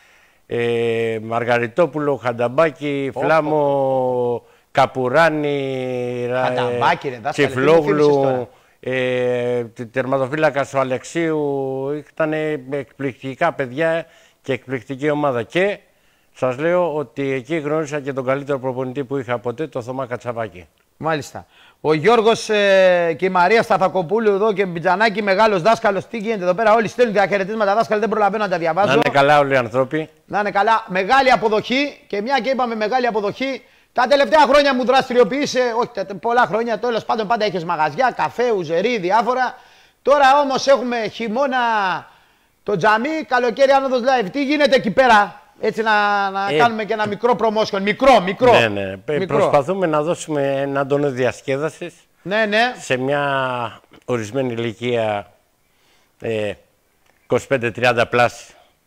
Ε, Μαργαριτόπουλο, Χανταμπάκη, oh, Φλάμο, oh. Καπουράνη, Χανταμπάκη, ρε, Τσιφλόγλου, ε, τερματοφύλακας ο Αλεξίου. Ήταν εκπληκτικά παιδιά και εκπληκτική ομάδα. Και σας λέω ότι εκεί γνώρισα και τον καλύτερο προπονητή που είχα ποτέ, το Θωμά Κατσαβάκη. Μάλιστα. Ο Γιώργος ε, και η Μαρία Σταθακοπούλου εδώ και Μπιτζανάκη, μεγάλος δάσκαλος. Τι γίνεται εδώ πέρα, όλοι στέλνουν διαχαιρετίσματα. Δάσκαλοι δεν προλαβαίνω να τα διαβάζω. Να είναι καλά όλοι οι άνθρωποι. Να είναι καλά. Μεγάλη αποδοχή και μια και είπαμε μεγάλη αποδοχή. Τα τελευταία χρόνια μου δραστηριοποιείσαι, όχι πολλά χρόνια, τέλος πάντων πάντα έχεις μαγαζιά, καφέ, ουζερί, διάφορα. Τώρα όμως έχουμε χειμώνα το τζαμί, καλοκαίρι άνοδος live. Τι γίνεται εκεί πέρα? Έτσι να, να ε, κάνουμε και ένα μικρό promotion. Μικρό, μικρό. Ναι, ναι. Μικρό. Προσπαθούμε να δώσουμε έναν τόνο διασκέδασης. Ναι, ναι. Σε μια ορισμένη ηλικία ε, είκοσι πέντε τριάντα πλάς.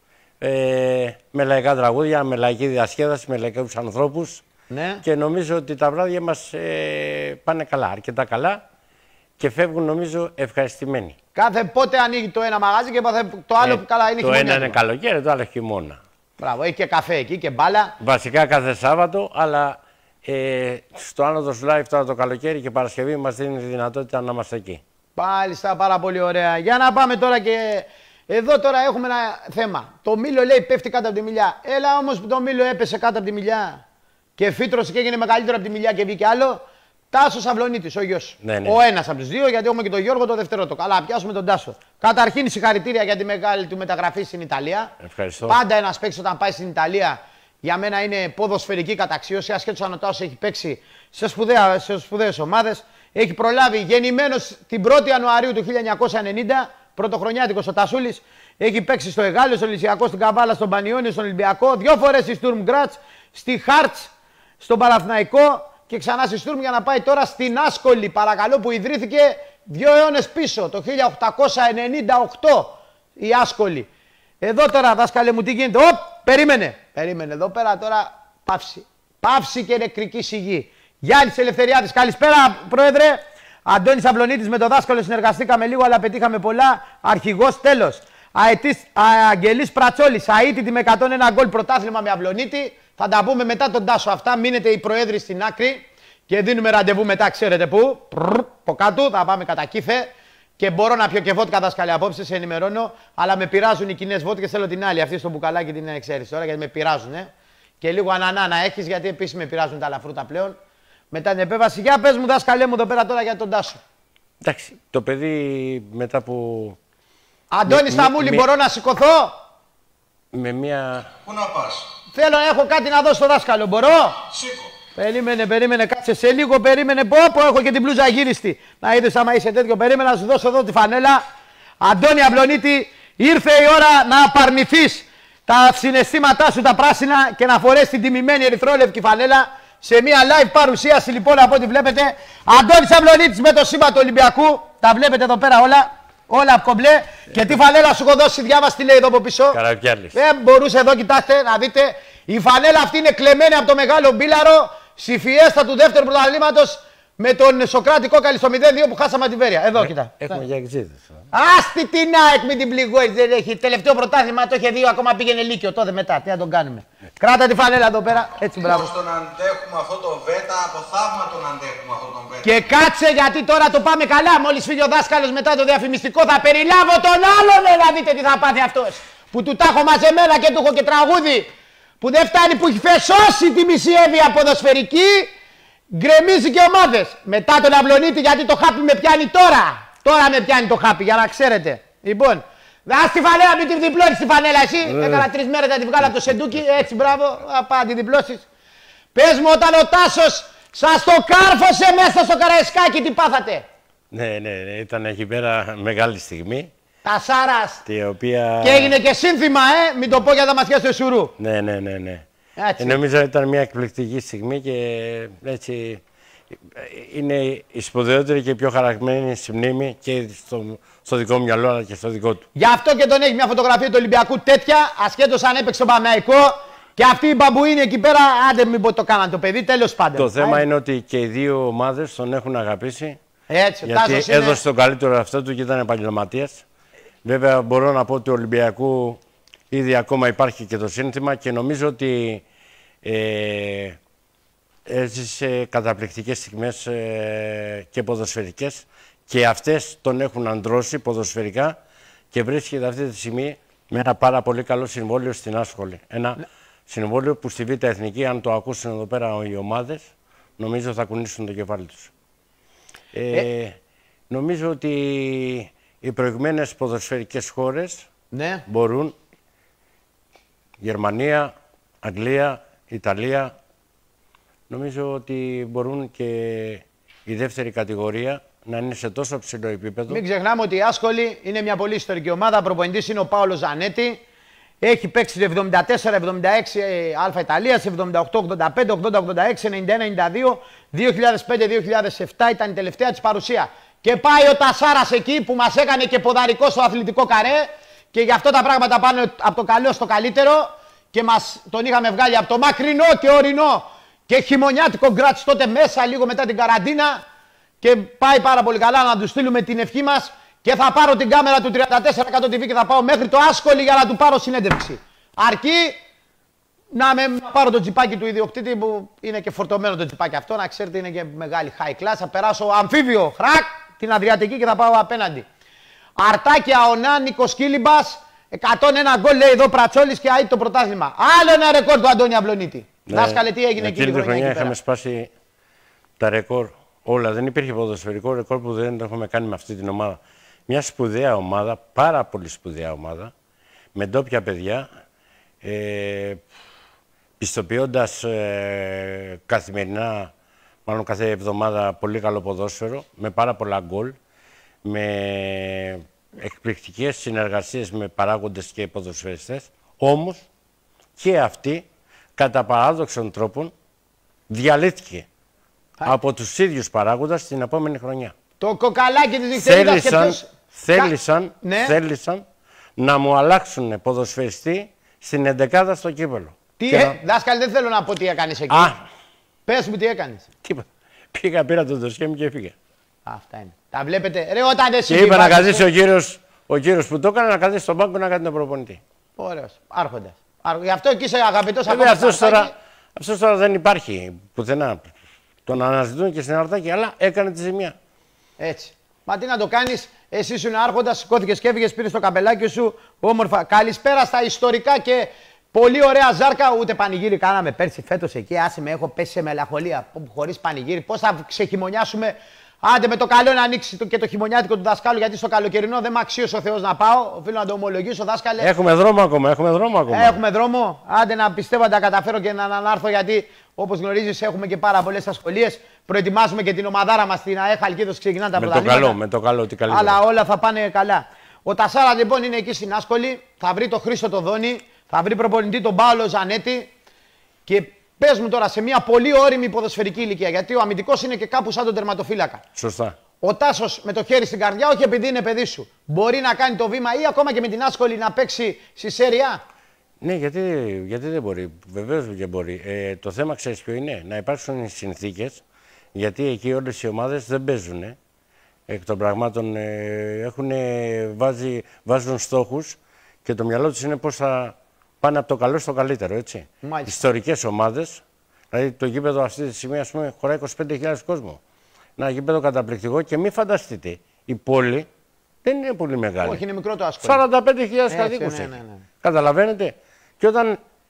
Ε, με λαϊκά τραγούδια, με λαϊκή διασκέδαση, με λαϊκούς ανθρώπους. Ναι. Και νομίζω ότι τα βράδια μας ε, πάνε καλά, αρκετά καλά. Και φεύγουν νομίζω ευχαριστημένοι. Κάθε πότε ανοίγει το ένα μαγάζι και το άλλο ε, που καλά είναι το χειμώνα. Το ένα είναι καλοκαίρι, το άλλο χειμώνα. Μπράβο, έχει και καφέ εκεί και μπάλα. Βασικά κάθε Σάββατο, αλλά ε, στο Άνοδος Live τώρα το καλοκαίρι και Παρασκευή μας δίνει τη δυνατότητα να είμαστε εκεί. Μάλιστα, πάρα πολύ ωραία. Για να πάμε τώρα και εδώ τώρα έχουμε ένα θέμα. Το Μήλο λέει πέφτει κάτω από τη μιλιά. Έλα όμως που το Μήλο έπεσε κάτω από τη μιλιά και φύτρωσε και έγινε μεγαλύτερο από τη μιλιά και βγήκε άλλο. Τάσος Αυλονίτης, ο γιος. Ναι, ναι. Ο ένας από τους δύο, γιατί έχουμε και τον Γιώργο το δεύτερο. Το καλά, πιάσουμε τον Τάσο. Καταρχήν συγχαρητήρια για τη μεγάλη του μεταγραφή στην Ιταλία. Ευχαριστώ. Πάντα ένας παίκτης όταν πάει στην Ιταλία, για μένα είναι ποδοσφαιρική καταξίωση. Ασχέτως αν ο Τάσος έχει παίξει σε, σπουδαία, σε σπουδαίες ομάδες. Έχει προλάβει, γεννημένος την πρώτη Ιανουαρίου του χίλια εννιακόσια ενενήντα, πρωτοχρονιάτικος ο Τασούλης. Έχει παίξει στο Εγάλιο, στο Λυσιακό, στην Καβάλα, στον Πανιόνιο, στον Ολυμπιακό. Δύο φορές στη Στουρμ Γκράτς, στη Χάρτς, στον Παναθηναϊκό. Και ξανά στη Στουρμ για να πάει τώρα στην Άσκολη, παρακαλώ, που ιδρύθηκε δύο αιώνες πίσω, το χίλια οκτακόσια ενενήντα οκτώ η Άσκολη. Εδώ τώρα, δάσκαλε μου, τι γίνεται? Οπ, περίμενε. Περίμενε εδώ πέρα τώρα, παύση. Παύση και νεκρική σιγή. Γιάννης Ελευθεριάδης, καλησπέρα, πρόεδρε. Αντώνης Αυλονίτης, με το δάσκαλο συνεργαστήκαμε λίγο, αλλά πετύχαμε πολλά. Αρχηγός, τέλος. Αετής, Αγγελής Πρατσόλης, αίτητη με εκατόν ένα γκολ πρωτάθλημα με Αυλονίτη. Θα τα πούμε μετά τον Τάσο αυτά. Μείνετε οι προέδροι στην άκρη και δίνουμε ραντεβού μετά, ξέρετε πού. Πρρρ, από κάτω, θα πάμε κατά κύθε. Και μπορώ να πιω και βότκα δάσκαλε απόψε, σε ενημερώνω. Αλλά με πειράζουν οι κοινές βότκες. Θέλω την άλλη, αυτή στο μπουκαλάκι την ξέρεις τώρα, γιατί με πειράζουν. Ε. Και λίγο ανανά να έχεις, γιατί επίσης με πειράζουν τα άλλα φρούτα πλέον. Μετά την επέμβαση, για πες μου, δάσκαλε μου εδώ πέρα τώρα για τον Τάσο. Εντάξει, το παιδί μετά που. Αντώνη Σταμούλη, με... μπορώ να σηκωθώ? Με μια. Πού να πας? Θέλω να έχω κάτι να δώσω στο δάσκαλο, μπορώ? Σήκω. Περίμενε, περίμενε, κάτσε σε λίγο, περίμενε. Πω, πω, έχω και την μπλούζα γύριστη. Να είδες άμα είσαι τέτοιο, περίμενα να σου δώσω εδώ τη φανέλα. Αντώνη Αυλονίτη, ήρθε η ώρα να απαρνηθείς τα συναισθήματά σου τα πράσινα και να φορέσεις την τιμημένη ερυθρόλευκη φανέλα σε μια live παρουσίαση λοιπόν από ό,τι βλέπετε. Αντώνης Αυλονίτης με το σήμα του Ολυμπιακού. Τα βλέπετε εδώ πέρα όλα. Όλα κομπλέ. Και τι φανέλα σου έχω δώσει, διάβαση τι λέει εδώ από πίσω. Καραπιάλης. Δεν μπορούσε εδώ, κοιτάξτε να δείτε. Η φανέλα αυτή είναι κλεμμένη από το μεγάλο Μπίλαρο στη φιέστα του δεύτερου πρωταθλήματος με τον Σοκράτη Κόκαλη στο μηδέν δύο που χάσαμε τη Βέρεια. Εδώ, κοιτά. Έχουμε για εξήδες. Άστι την ΑΕΚ, μην την πληγώσει. Δεν έχει. Τελευταίο πρωτάθλημα το είχε δύο, ακόμα πήγαινε Λύκειο. Τότε μετά. Τι να τον κάνουμε. Κράτα τη φανέλα εδώ πέρα. Έτσι, μπράβο. Πώς τον αντέχουμε αυτό το βέτα, από θαύμα τον αντέχουμε αυτό τον βέτα. Και κάτσε γιατί τώρα το πάμε καλά. Μόλις φύγει ο δάσκαλος μετά το διαφημιστικό θα περιλάβω τον άλλον. Να δείτε τι θα πάθει αυτός. Που του τα έχω μαζεμένα και του έχω και τραγούδι. που δεν φτάνει που έχει φεσώσει τη μισή Εύβοια ποδοσφαιρική, γκρεμίζει και ομάδες. Μετά τον Αυλονίτη, γιατί το χάπι με πιάνει τώρα. Τώρα με πιάνει το χάπι, για να ξέρετε. Λοιπόν, ας τη φανέλα, μην τη διπλώνεις τη φανέλα εσύ. Ε. Έκανα τρεις μέρες να τη βγάλω από το σεντούκι. Έτσι, μπράβο, απά, να τη διπλώσεις. Πες μου, όταν ο Τάσος σας το κάρφωσε μέσα στο Καραϊσκάκι, τι πάθατε? Ναι, ναι, ναι, ήταν εκεί πέρα μεγάλη στιγμή. Τασάρας. Τη οποία... Και έγινε και σύνθημα, ε! Μην το πω για τα μαθιά του Εσουρού. Ναι, ναι, ναι, ναι. Ε, νομίζω ήταν μια εκπληκτική στιγμή και έτσι είναι η σπουδαιότερη και η πιο χαραγμένη στη μνήμη και στο, στο δικό μου μυαλό αλλά και στο δικό του. Γι' αυτό και τον έχει μια φωτογραφία του Ολυμπιακού τέτοια, ασχέτως αν έπαιξε ο Παναθηναϊκό. Και αυτή η μπαμπουίνη εκεί πέρα, άντε μην πω το κάναν το παιδί, τέλος πάντων. Το θέμα είναι ότι και οι δύο ομάδες τον έχουν αγαπήσει. Έτσι, γιατί Τάσος έδωσε είναι... τον καλύτερο αυτό του και ήταν επαγγελματίας. Βέβαια μπορώ να πω ότι ο Ολυμπιακού ήδη ακόμα υπάρχει και το σύνθημα και νομίζω ότι ε, έζησε καταπληκτικές στιγμές ε, και ποδοσφαιρικές και αυτές τον έχουν αντρώσει ποδοσφαιρικά και βρίσκεται αυτή τη στιγμή με ένα πάρα πολύ καλό συμβόλαιο στην Άσκολη. Ένα ναι. συμβόλαιο που στη Β' Εθνική, αν το ακούσουν εδώ πέρα οι ομάδες, νομίζω θα κουνήσουν το κεφάλι τους. Ε, ε. Νομίζω ότι οι προηγμένες ποδοσφαιρικές χώρες ναι. μπορούν, Γερμανία, Αγγλία, Ιταλία, νομίζω ότι μπορούν και η δεύτερη κατηγορία να είναι σε τόσο ψηλό επίπεδο. Μην ξεχνάμε ότι η Άσκολη είναι μια πολύ ιστορική ομάδα. Προπονητής είναι ο Πάολο Ζανέτη. Έχει παίξει εβδομήντα τέσσερα εβδομήντα έξι Α Ιταλίας, εβδομήντα οκτώ ογδόντα πέντε, ογδόντα ογδόντα έξι, ενενήντα ένα ενενήντα δύο, δύο χιλιάδες πέντε δύο χιλιάδες επτά ήταν η τελευταία της παρουσία. Και πάει ο Τασάρας εκεί που μας έκανε και ποδαρικό στο αθλητικό καρέ. Και γι' αυτό τα πράγματα πάνε από το καλό στο καλύτερο. Και μας τον είχαμε βγάλει από το μακρινό και ορεινό και χειμωνιάτικο γκράτς τότε μέσα, λίγο μετά την καραντίνα. Και πάει πάρα πολύ καλά, να του στείλουμε την ευχή μας. Και θα πάρω την κάμερα του τριάντα τέσσερα εκατό τι βι και θα πάω μέχρι το Άσκολη για να του πάρω συνέντευξη. Αρκεί να με πάρω το τζιπάκι του ιδιοκτήτη που είναι και φορτωμένο το τζιπάκι αυτό. Να ξέρετε είναι και μεγάλη high class. Θα περάσω αμφίβιο χρακ την Αδριατική και θα πάω απέναντι. Αρτάκια, Ονά, Νίκος Κίλιμπας. εκατόν ένα γκολ λέει εδώ Πρατσόλης και ΑΕΤ το πρωτάθλημα. Άλλο ένα ρεκόρ του Αντώνη Αυλονίτη. Ναι. Δάσκαλε, τι έγινε εκείνη την χρονιά. Είχαμε σπάσει τα ρεκόρ όλα. Δεν υπήρχε ποδοσφαιρικό ρεκόρ που δεν το έχουμε κάνει με αυτή την ομάδα. Μια σπουδαία ομάδα, πάρα πολύ σπουδαία ομάδα, με ντόπια παιδιά, ε, πιστοποιώντας ε, καθημερινά, μάλλον κάθε εβδομάδα, πολύ καλό ποδόσφαιρο, με πάρα πολλά γκολ, με εκπληκτικές συνεργασίες με παράγοντες και ποδοσφαιριστές. Όμως και αυτή, κατά παράδοξων τρόπων, διαλύθηκε Α. από τους ίδιους παράγοντες την επόμενη χρονιά. Το κοκαλάκι της νυχτερίδας και ποιος... Θέλησαν, ναι. θέλησαν να μου αλλάξουν ποδοσφαιριστή στην εντεκάδα στο κύπελλο. Τι, ε, να... δάσκαλε, δεν θέλω να πω τι έκανες εκεί. Α. Πες μου τι έκανες. Τίποτα. Πήγα, πήρα το δοσιέ μου και έφυγα. Αυτά είναι. Τα βλέπετε. Ρε, όταν εσύ και είπα να καθίσει ο κύριος, ο κύριος που το έκανε να καθίσει στον πάγκο να κάνει τον προπονητή. Ωραίος. Άρχοντας. Γι' αυτό εκεί είσαι αγαπητός ακόμα. Αυτός τώρα, αυτός τώρα δεν υπάρχει πουθενά. Τον αναζητούν και στην Αρτάκη, αλλά έκανε τη ζημιά. Έτσι. Μα τι να το κάνεις, εσύ ήσουν άρχοντας, σηκώθηκες και έφυγες, πήρες το καπελάκι σου, όμορφα. Καλησπέρα στα ιστορικά και πολύ ωραία ζάρκα. Ούτε πανηγύρι κάναμε πέρσι, φέτος εκεί. Άσε με, έχω πέσει σε μελαγχολία. Χωρίς πανηγύρι. Πώς θα ξεχειμωνιάσουμε. Άντε με το καλό να ανοίξει και το χειμωνιάτικο του δασκάλου, γιατί στο καλοκαιρινό δεν με αξίωσε ο Θεός να πάω. Οφείλω να το ομολογήσω, δάσκαλε. Έχουμε δρόμο ακόμα, έχουμε δρόμο ακόμα. Έχουμε δρόμο. Άντε να πιστεύω να τα καταφέρω και να ανάρθω, γιατί όπως γνωρίζεις έχουμε και πάρα πολλές ασχολίες. Προετοιμάζουμε και την ομαδάρα μας στην ΑΕ Χαλκίδος, ξεκινάνε τα πρωταθλήματα. Με το καλό, με το καλό, τι καλύτερο. Αλλά όλα θα πάνε καλά. Ο Τασάρα λοιπόν είναι εκεί στην Άσκολη, θα βρει τον Χρήστο το Δόνη, θα βρει προπονητή τον Πάολο Ζανέτη και. Πες μου τώρα σε μια πολύ όριμη ποδοσφαιρική ηλικία, γιατί ο αμυντικός είναι και κάπου σαν τον τερματοφύλακα. Σωστά. Ο Τάσος με το χέρι στην καρδιά, όχι επειδή είναι παιδί σου, μπορεί να κάνει το βήμα ή ακόμα και με την Άσκολη να παίξει στη Σέρια. Ναι, γιατί, γιατί δεν μπορεί. Βεβαίως και μπορεί. Ε, το θέμα ξέρεις ποιο είναι, να υπάρξουν οι συνθήκες, γιατί εκεί όλες οι ομάδες δεν παίζουν. Εκ των πραγμάτων ε, έχουν, βάζει, βάζουν στόχους και το μυαλό τους είναι πώς θα πάνε από το καλό στο καλύτερο, έτσι. Μάλιστα. Ιστορικές ομάδες, δηλαδή το γήπεδο αυτή τη στιγμή, ας πούμε, χωράει είκοσι πέντε χιλιάδες κόσμο. Ένα γήπεδο καταπληκτικό και μην φανταστείτε, η πόλη δεν είναι πολύ μεγάλη. Όχι, είναι μικρό το Άσκολη. σαράντα πέντε χιλιάδες κατοίκους. Ναι, ναι, ναι. Καταλαβαίνετε. Και όταν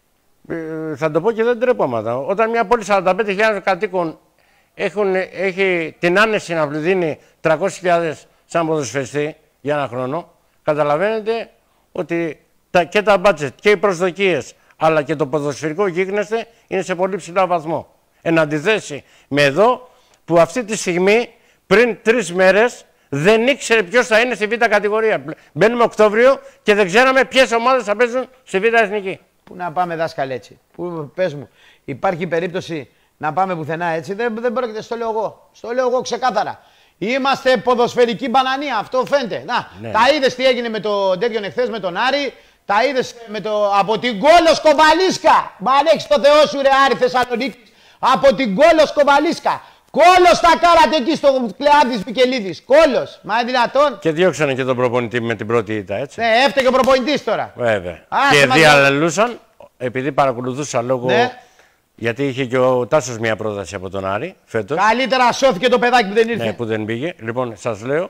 Ε, θα το πω και δεν τρεπόμαστε. Όταν μια πόλη σαράντα πέντε χιλιάδες κατοίκων έχουν, έχει την άνεση να δίνει τριακόσιες χιλιάδες σαν ποδοσφαιριστή για ένα χρόνο, καταλαβαίνετε ότι τα, και τα μπάτζετ και οι προσδοκίες αλλά και το ποδοσφαιρικό γίγνεσθε είναι σε πολύ ψηλό βαθμό. Εν αντιθέσει με εδώ που αυτή τη στιγμή πριν τρεις μέρες δεν ήξερε ποιος θα είναι στη β' κατηγορία. Μπαίνουμε Οκτώβριο και δεν ξέραμε ποιες ομάδες θα παίζουν στη β' εθνική. Πού να πάμε, δάσκαλε, έτσι? Πού, πες μου, υπάρχει περίπτωση να πάμε πουθενά έτσι? Δεν, δεν πρόκειται, στο λέω εγώ. Στο λέω εγώ ξεκάθαρα. Είμαστε ποδοσφαιρική μπανανία, αυτό φαίνεται. Να, ναι. Τα είδες τι έγινε με το τέτοιον εχθές με τον Άρη, τα είδες με το, από την Κόλο Σκομπαλίσκα. Μα αν έχεις το Θεό σου, ρε Άρη Θεσσαλονίκης, από την Κόλο Σκομπαλίσκα. Κόλος τα κάρατε εκεί στο Κλεάδης Μικελίδης. Κόλος. Μα είναι δυνατόν? Και διώξανε και τον προπονητή με την πρώτη ήττα, έτσι. Ναι, έφταιγε ο προπονητής τώρα. Βέβαια. Άσε και διαλαλούσαν, επειδή παρακολουθούσα λόγω. Ναι. Γιατί είχε και ο Τάσος μια πρόταση από τον Άρη φέτος. Καλύτερα σώθηκε το παιδάκι που δεν ήρθε. Ναι, που δεν πήγε. Λοιπόν, σας λέω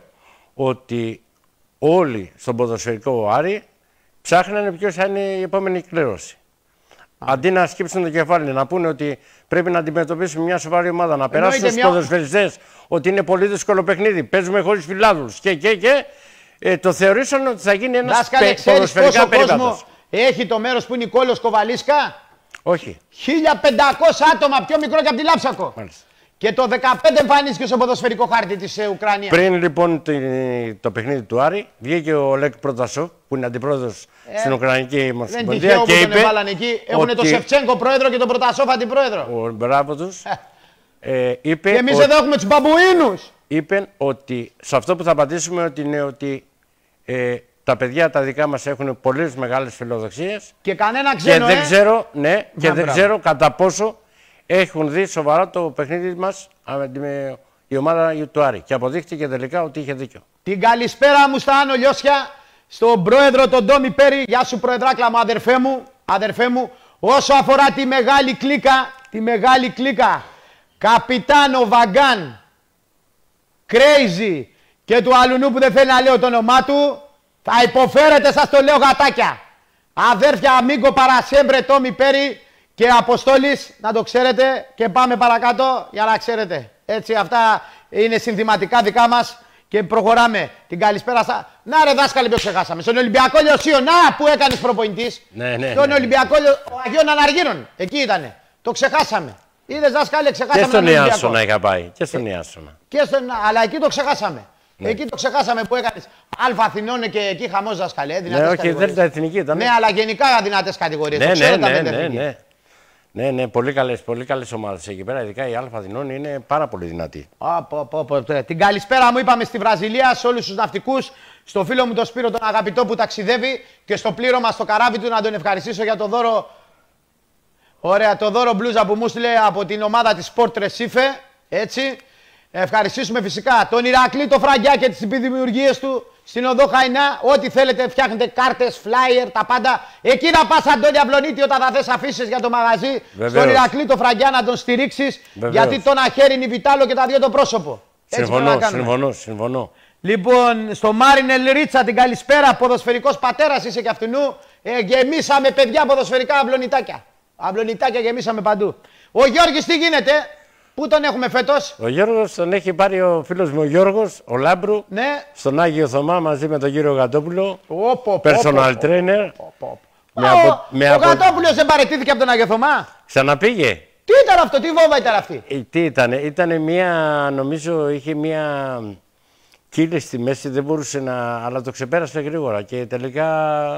ότι όλοι στον ποδοσφαιρικό Άρη ψάχνανε ποιος θα είναι η επόμενη κλήρωση. Αντί να σκύψουν το κεφάλι, να πούνε ότι πρέπει να αντιμετωπίσουμε μια σοβαρή ομάδα, να περάσουν στους μια... ποδοσφαιριστές ότι είναι πολύ δύσκολο παιχνίδι, παίζουμε χωρίς φιλάδους και, και, και ε, το θεωρήσαν ότι θα γίνει ένας πε... ποδοσφαιρικά περίπατος. Έχει το μέρος που είναι η Κόλος Κοβαλίσκα. Όχι. χίλια πεντακόσια άτομα, πιο μικρό και από τη Λάψακο. Μάλιστα. Και το δεκαπέντε εμφανίστηκε στο ποδοσφαιρικό χάρτη της ε, Ουκρανίας. Πριν λοιπόν το, το παιχνίδι του Άρη, βγήκε ο Λέκ Προτασόφ, που είναι αντιπρόεδρος ε, στην Ουκρανική Ομοσπονδία. Και είπε. Εκεί. Έχουν τον Σεφτσέγκο πρόεδρο και τον Προτασόφ αντιπρόεδρο. Ο, μπράβο τους. ε, είπε και εμείς εδώ έχουμε τους μπαμπουίνους. Είπε ότι σε αυτό που θα απαντήσουμε ότι είναι ότι ε, τα παιδιά τα δικά μας έχουν πολλές μεγάλες φιλοδοξίες. Και κανένα ξένο, και δεν ε? ξέρω, ναι, και Να, δεν μπράβο. ξέρω κατά πόσο έχουν δει σοβαρά το παιχνίδι μας με η ομάδα του Άρη. Και αποδείχτηκε τελικά ότι είχε δίκιο. Την καλησπέρα μου στα Άνω Λιώσια, στον πρόεδρο τον Ντόμι Πέρι. Γεια σου προεδράκλα μου, αδερφέ μου, αδερφέ μου. Όσο αφορά τη μεγάλη κλίκα, τη μεγάλη κλίκα, Καπιτάνο Βαγκάν, Crazy και του αλουνού που δεν θέλει να λέω το όνομά του, θα υποφέρετε, σας το λέω γατάκια. Αδέρφια Αμίγκο Παρασέμπρε Τόμι Πέρι και Αποστόλης, να το ξέρετε, και πάμε παρακάτω για να ξέρετε. Έτσι, αυτά είναι συνθηματικά δικά μας και προχωράμε. Την καλησπέρα στα... Να ρε δάσκαλε, ποιο ξεχάσαμε. Στον Ολυμπιακό Λιωσίο, να που έκανες προπονητής. Ναι, ναι, Στον ναι. Ολυμπιακό ο Αγίων Αναργύρων, εκεί ήτανε. Το ξεχάσαμε. Είδες δάσκαλε, ξεχάσαμε. Και στον Ιάσονα είχα πάει. Και στον Ιάσονα. Και στον... Αλλά εκεί το ξεχάσαμε. Ναι. Εκεί το ξεχάσαμε που έκανες Αλφα Αθηνών και εκεί χαμός δάσκαλε. Ναι, όχι, δεν ήταν εθνική. Ήταν. Ναι, αλλά γενικά δυνατές κατηγορίες. Ναι, το ξέρω, ναι, τα ναι, ναι, ναι. Ναι, ναι, πολύ καλές, πολύ καλές ομάδες εκεί πέρα. Ειδικά η Αλφα Αθηνών είναι πάρα πολύ δυνατή. Πω, πω, πω, την καλησπέρα μου είπαμε στη Βραζιλία, σε όλους τους ναυτικούς, στο φίλο μου τον Σπύρο τον αγαπητό που ταξιδεύει και στο πλήρωμα στο καράβι του να τον ευχαριστήσω για το δώρο. Ωραία, το δώρο μπλούζα που μου στείλε από την ομάδα της Sport Recife. Έτσι. Ευχαριστήσουμε φυσικά τον Ηρακλή, το Φραγκιά και τις επιδημιουργίες του στην οδό Χαϊνά. Ό,τι θέλετε, φτιάχνετε κάρτες, φλάιερ, τα πάντα. Εκεί να πας, Αντώνη Αυλονίτη, όταν θα θες αφήσεις για το μαγαζί. Βεβαίως. Στον Ηρακλή, το Φραγκιά να τον στηρίξεις. Γιατί το ένα χέρι είναι βιτάλο και τα δύο το πρόσωπο. Συμφωνώ, συμφωνώ, συμφωνώ. Λοιπόν, στο Μάρινελ Ρίτσα την καλησπέρα. Ποδοσφαιρικός πατέρας είσαι και αυτού. Ε, γεμίσαμε παιδιά ποδοσφαιρικά αυλονιτάκια. Αυλονιτάκια γεμίσαμε παντού. Ο Γιώργης τι γίνεται? Πού τον έχουμε φέτος? Ο Γιώργος τον έχει πάρει ο φίλος μου ο Γιώργος, ο Λάμπρου, ναι. Στον Άγιο Θωμά μαζί με τον κύριο Γατόπουλο, Οπο, personal οπο, trainer. Οπο. Με ο απο, με ο απο... Γατόπουλος δεν παραιτήθηκε από τον Άγιο Θωμά. Ξαναπήγε. Τι ήταν αυτό, τι βόμβα ήταν αυτή? Ε, τι ήτανε, ήτανε μια, νομίζω είχε μια κύλη στη μέση, δεν μπορούσε να, αλλά το ξεπέρασε γρήγορα και τελικά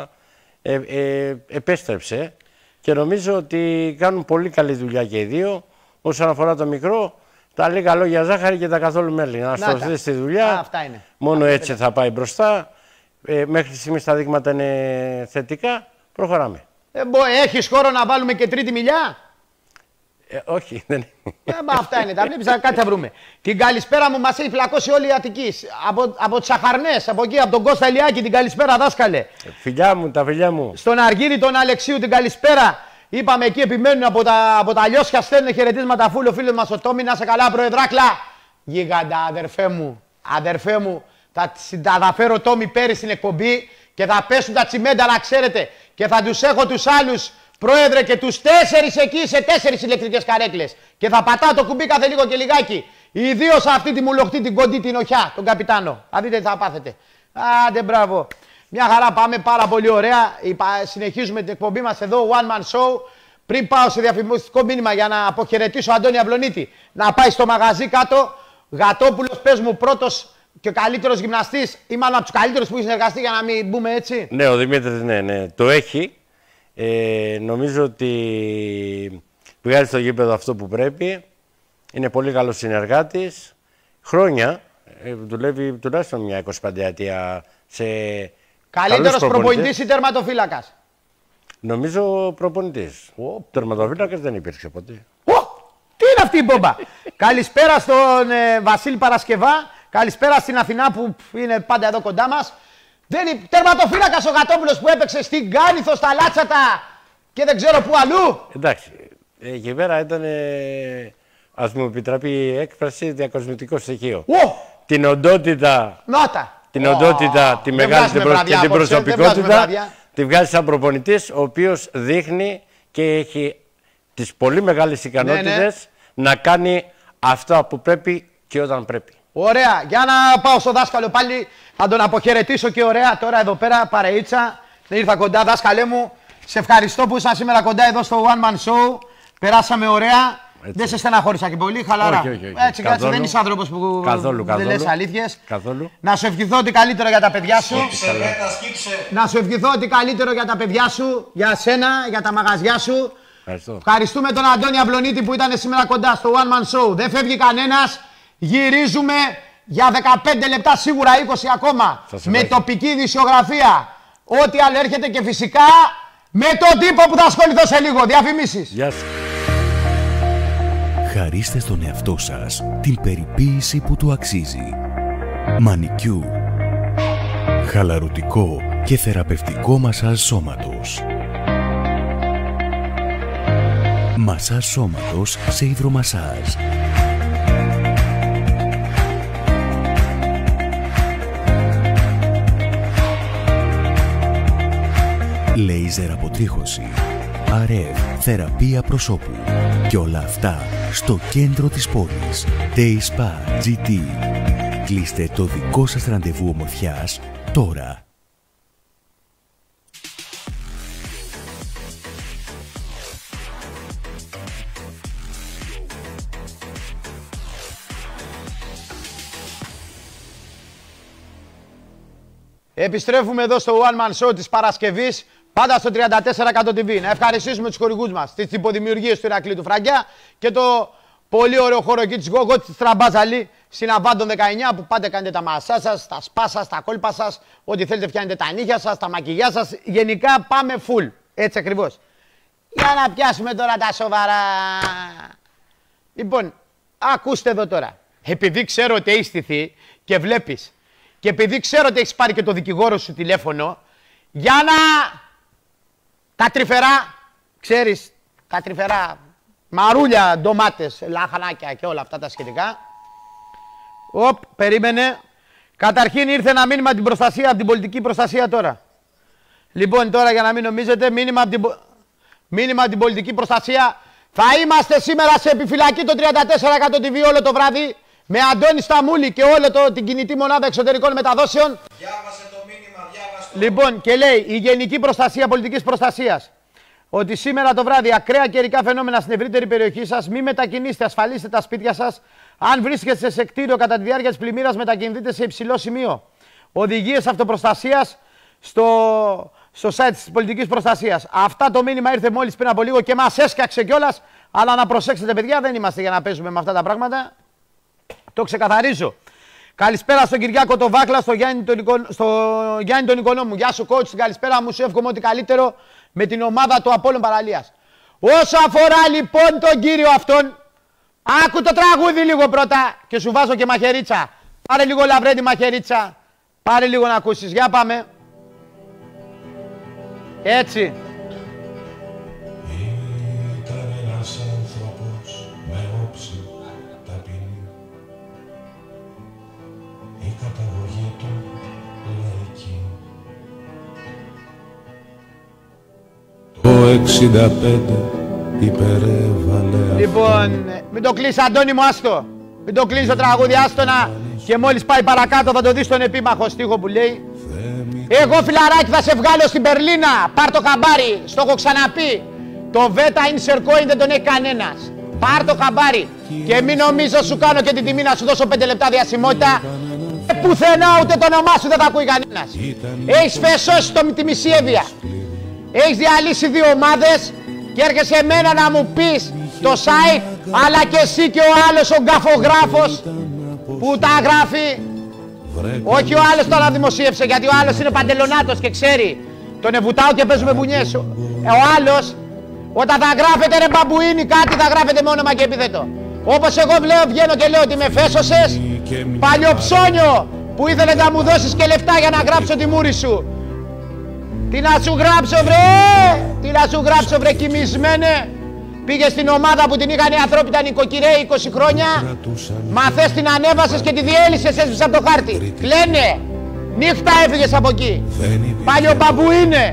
ε, ε, επέστρεψε και νομίζω ότι κάνουν πολύ καλή δουλειά και οι δύο. Όσον αφορά το μικρό, τα λίγα λόγια ζάχαρη και τα καθόλου μέλι. Να στρωθεί στη δουλειά. Α, αυτά είναι. Μόνο αυτά έτσι θα πάει μπροστά. Ε, μέχρι στιγμή τα δείγματα είναι θετικά. Προχωράμε. Ε, έχεις χώρο να βάλουμε και τρίτη μιλιά? Ε, όχι, δεν είναι. Ε, μα αυτά είναι. Τα βλέπεις, κάτι θα βρούμε. Την καλησπέρα μου μας έχει φλακώσει όλη η Αττική. Από, από τις Αχαρνές, από εκεί, από τον Κώστα Ηλιάκη. Την καλησπέρα, δάσκαλε. Ε, φιλιά μου, τα φιλιά μου. Στον Αργύρι τον Αλεξίου την καλησπέρα. Είπαμε εκεί επιμένουν από τα, από τα Λιώσια, στέλνουν χαιρετίσματα φούλο φίλος μας ο Τόμι. Να σε καλά, προεδράκλα. Γίγαντα, αδερφέ μου, αδερφέ μου. Θα, θα, θα φέρω Τόμι Πέρι στην εκπομπή και θα πέσουν τα τσιμέντα, να ξέρετε. Και θα τους έχω τους άλλους Πρόεδρε, και τους τέσσερις εκεί σε τέσσερις ηλεκτρικές καρέκλες. Και θα πατάω το κουμπί κάθε λίγο και λιγάκι. Ιδίως αυτή τη μουλοχτή, την κοντή, την οχιά, τον καπιτάνο. Θα δείτε τι θα πάθετε. Άντε, μπράβο. Μια χαρά, πάμε πάρα πολύ ωραία. Συνεχίζουμε την εκπομπή μας εδώ, One Man Show. Πριν πάω σε διαφημιστικό μήνυμα για να αποχαιρετήσω Αντώνη Αυλονίτη, να πάει στο μαγαζί κάτω. Γατόπουλος, πες μου, πρώτος και ο καλύτερος γυμναστής, ή μάλλον από τους καλύτερους που έχει συνεργαστεί, για να μην μπούμε έτσι. Ναι, ο Δημήτρης, ναι, ναι, το έχει. Ε, νομίζω ότι βγάζει στο γήπεδο αυτό που πρέπει. Είναι πολύ καλός συνεργάτης. Χρόνια, ε, δουλεύει τουλάχιστον μια εικοσιπενταετία σε. Καλύτερος προπονητής ή τερματοφύλακας? Νομίζω προπονητής. Oh. Τερματοφύλακας δεν υπήρξε ποτέ. Oh. Τι είναι αυτή η μπόμπα! Καλησπέρα στον ε, Βασίλη Παρασκευά. Καλησπέρα στην Αθηνά που είναι πάντα εδώ κοντά μας. Δεν είναι τερματοφύλακας ο Γατόπουλος που έπαιξε στην Κάνηθο, στα Λάτσατα και δεν ξέρω πού αλλού. Εντάξει, εκεί πέρα ήταν, ε, ας μου επιτραπεί η έκφραση, διακοσμητικό στοιχείο. Oh. Την οντότητα, Νότα. την οντότητα, oh. τη μεγάλη την προς, και την προσωπικότητα τη βγάζει σαν προπονητής, ο οποίος δείχνει και έχει τις πολύ μεγάλες ικανότητες, ναι, ναι, να κάνει αυτά που πρέπει και όταν πρέπει. Ωραία. Για να πάω στο δάσκαλο πάλι, θα τον αποχαιρετήσω και ωραία τώρα εδώ πέρα, παρεΐτσα. Δεν ήρθα κοντά, δάσκαλέ μου. Σε ευχαριστώ που ήσασταν σήμερα κοντά εδώ στο One Man Show. Περάσαμε ωραία. Έτσι. Δεν σε στεναχώρησα και πολύ, χαλαρά. Όχι, όχι, όχι. Έτσι, κάτσε, δεν είσαι άνθρωπος που καθόλου, δεν καθόλου. λες αλήθειες. Καθόλου. Να σου ευχηθώ ότι καλύτερο για τα παιδιά σου. Σκύψε, Βέτα, σκύψε. Να σου ευχηθώ ότι καλύτερο για τα παιδιά σου, για σένα, για τα μαγαζιά σου. Ευχαριστώ. Ευχαριστούμε τον Αντώνη Αυλονίτη που ήταν σήμερα κοντά στο One Man Show. Δεν φεύγει κανένας. Γυρίζουμε για δεκαπέντε λεπτά, σίγουρα είκοσι ακόμα. Με τοπική ειδησιογραφία. Ό,τι άλλο έρχεται και φυσικά με τον τύπο που θα ασχοληθώ σε λίγο. Διαφημίσεις. Γεια σας. Χαρίστε στον εαυτό σας την περιποίηση που του αξίζει. Μανικιού. Χαλαρωτικό και θεραπευτικό μασάζ σώματος. Μασάζ σώματος σε υδρομασάζ. Λέιζερ αποτρίχωση. Αρεύ, θεραπεία προσώπου. Και όλα αυτά στο κέντρο της πόλης. Day Spa τζι τι. Κλείστε το δικό σας ραντεβού ομορφιάς τώρα. Επιστρέφουμε εδώ στο One Man Show της Παρασκευής, πάντα στο τριάντα τέσσερα εκατό τι βι. Να ευχαριστήσουμε τους χορηγούς μας, τις υποδημιουργίες του Ηρακλή του Φραγκιά και το πολύ ωραίο χώρο εκεί της Γογό της Τραμπάζαλη στην Αβάντων δεκαεννιά, που πάτε κάνετε τα μασά σας, τα σπά σας, τα κόλπα σας, ό,τι θέλετε φτιάνετε τα νύχια σας, τα μακιγιά σας. Γενικά πάμε full. Έτσι ακριβώς. Για να πιάσουμε τώρα τα σοβαρά. Λοιπόν, ακούστε εδώ τώρα. Επειδή ξέρω ότι έχεις στηθεί και βλέπεις, και επειδή ξέρω ότι έχεις πάρει και το δικηγόρο σου τηλέφωνο, για να τα τρυφερά, ξέρεις, τα τρυφερά μαρούλια, ντομάτες, λαχανάκια και όλα αυτά τα σχετικά. Οπ, περίμενε. Καταρχήν ήρθε ένα μήνυμα την προστασία, από την πολιτική προστασία τώρα. Λοιπόν, τώρα για να μην νομίζετε, μήνυμα από την, μήνυμα από την πολιτική προστασία. Θα είμαστε σήμερα σε επιφυλακή το τριάντα τέσσερα εκατό τι βι όλο το βράδυ. Με Αντώνη Σταμούλη και όλο το, την κινητή μονάδα εξωτερικών μεταδόσεων. Διάβασε το μήνυμα, διάβασε το. Λοιπόν, και λέει η Γενική Προστασία Πολιτικής Προστασίας ότι σήμερα το βράδυ ακραία καιρικά φαινόμενα στην ευρύτερη περιοχή σας. Μη μετακινήσετε, ασφαλίστε τα σπίτια σας. Αν βρίσκεστε σε κτίριο κατά τη διάρκεια της πλημμύρας, μετακινηθείτε σε υψηλό σημείο. Οδηγίες αυτοπροστασίας στο, στο site της Πολιτικής Προστασίας. Αυτά το μήνυμα ήρθε μόλις πριν από λίγο και μας έσκαξε κιόλας. Αλλά να προσέξετε, παιδιά, δεν είμαστε για να παίζουμε με αυτά τα πράγματα. Το ξεκαθαρίζω. Καλησπέρα στον Κυριάκο τον Βάκλα, στο Γιάννη τον, Οικο... στο Γιάννη τον Οικονόμου. Γεια σου, coach. Καλησπέρα μου. Σου εύχομαι ό,τι καλύτερο με την ομάδα του Απόλλων Παραλίας. Όσο αφορά λοιπόν τον κύριο αυτόν, άκου το τραγούδι λίγο πρώτα και σου βάζω και μαχαιρίτσα. Πάρε λίγο Λαβρέντη μαχαιρίτσα. Πάρε λίγο να ακούσεις. Για πάμε. Έτσι. Ήταν ένας άνθρωπος με όψη ταπεινή. Η καταγωγή του λαϊκή. εξήντα πέντε υπερέβαλε. Λοιπόν, μην το κλείσει Αντώνη μου, άστο. Μην το κλείσει το τραγούδι, άστο να... Και μόλις πάει παρακάτω θα το δεις τον επίμαχο στίχο που λέει εγώ φιλαράκι θα σε βγάλω στην Περλίνα, πάρ' το χαμπάρι, στο έχω ξαναπεί. Το Βέτα insert coin δεν τον έχει κανένας. Πάρ' το χαμπάρι και μην νομίζω σου κάνω και την τιμή να σου δώσω πέντε λεπτά διασημότητα. Ε, πουθενά ούτε το όνομά σου δεν θα ακούει κανένας. Έχεις φεσώσει το, τη μισή Εύβοια. Έχεις διαλύσει δύο ομάδες και έρχεσαι εμένα να μου πεις το site, αλλά και εσύ και ο άλλος ο γκαφογράφος που τα γράφει. Όχι ο άλλος τώρα δημοσίευσε, γιατί ο άλλος είναι παντελονάτος και ξέρει. Τον εβουτάω και παίζουμε μπουνιές. Ε, ο άλλος, όταν θα γράφετε ρε μπαμπουίνι κάτι, θα γράφετε με όνομα και επίθετο. Όπως εγώ βλέπω, βγαίνω και λέω ότι με φέσωσες, παλιοψώνιο που ήθελε να μου δώσεις και λεφτά για να γράψω τη μούρη σου. Τι να σου γράψω βρε, τι να σου γράψω βρε κοιμισμένε. Πήγες στην ομάδα που την είχαν οι ανθρώποι, ήταν νοικοκυρέοι είκοσι χρόνια. Μα θες την ανέβασες και τη διέλυσες, έσβησες από το χάρτη. Κλαίνε, νύχτα έφυγες από εκεί. Πάλι ο μπαμπού είναι.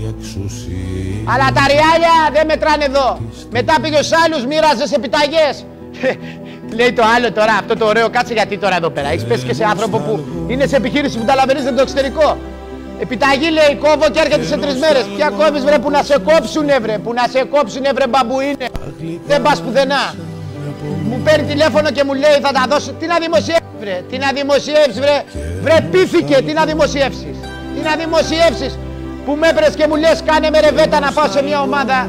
Αλλά τα ριάλια δεν μετράνε εδώ. Μετά πήγε στους άλλους, μοίραζες επιταγές. Λέει το άλλο τώρα, αυτό το ωραίο, κάτσε γιατί τώρα εδώ πέρα. Έχεις πέσει και σε άνθρωπο που είναι σε επιχείρηση που τα λαβερίζεται το εξωτερικό. Επιταγή λέει κόβω και έρχεται σε τρεις μέρες. Ποια κόβεις βρε, που να σε κόψουνε βρε, που να σε κόψουνε βρε μπαμπουίνε. Δεν πας πουθενά. Μου παίρνει τηλέφωνο και μου λέει θα τα δώσω. Τι να δημοσιεύσεις βρε, τι να δημοσιεύσεις βρε. Βρε πήθηκε, τι να δημοσιεύσεις. Τι να δημοσιεύσεις. Που με έπαιρες και μου λες κάνε με ρε Βέτα να πάω σε μια ομάδα.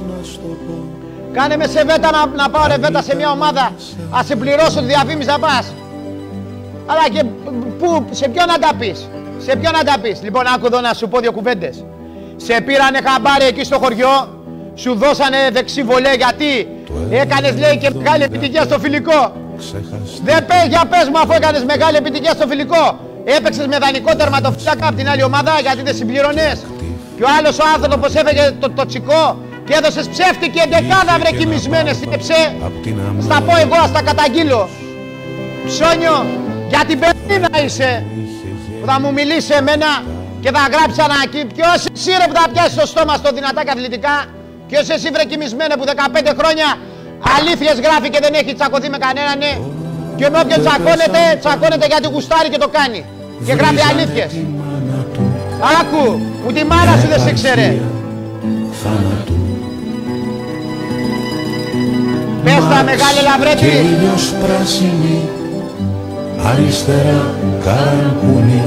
Κάνε με σε Βέτα να, να πάω ρε Βέτα σε μια ομάδα. Ας σε πληρώσω τη διαφήμιση να πας. Αλλά και πού, σε ποιον να τα πεις. Σε ποιον να τα πεις. Λοιπόν, άκου εδώ να σου πω δύο κουβέντες. Σε πήρανε χαμπάρι εκεί στο χωριό, σου δώσανε δεξί βολέ γιατί έκανες λέει και μεγάλη επιτυχία στο φιλικό. Δεν πέ, για πες μου αφού έκανες μεγάλη επιτυχία στο φιλικό. Έπαιξες με δανεικό τερματοφύλακα από την άλλη ομάδα γιατί δεν συμπληρώνες. Και ο άλλος ο άνθρωπος έφεγε το, το τσικό και έδωσες ψεύτικη εντεκάδα βρε κοιμισμένες. Είναι ψε. Στα πω εγώ, ας τα καταγγείλω. Ψώνιο, για την Περλίνα είσαι. Που θα μου μιλήσει εμένα και θα γράψει ανακοίνωση. Ποιος εσύ ρε που θα πιάσει το στόμα στο δυνατά και αθλητικά. Ποιος εσύ βρε κοιμισμένε που δεκαπέντε χρόνια αλήθειες γράφει και δεν έχει τσακωθεί με κανέναν. Ναι. Και με όποιον τσακώνεται, τσακώνεται γιατί γουστάρει και το κάνει. Και γράφει αλήθειες. Άκου, που τη μάνα σου δεν σε ξέρε. Πες τα μεγάλη Λαβρέτη. Αριστερά καρκούνι,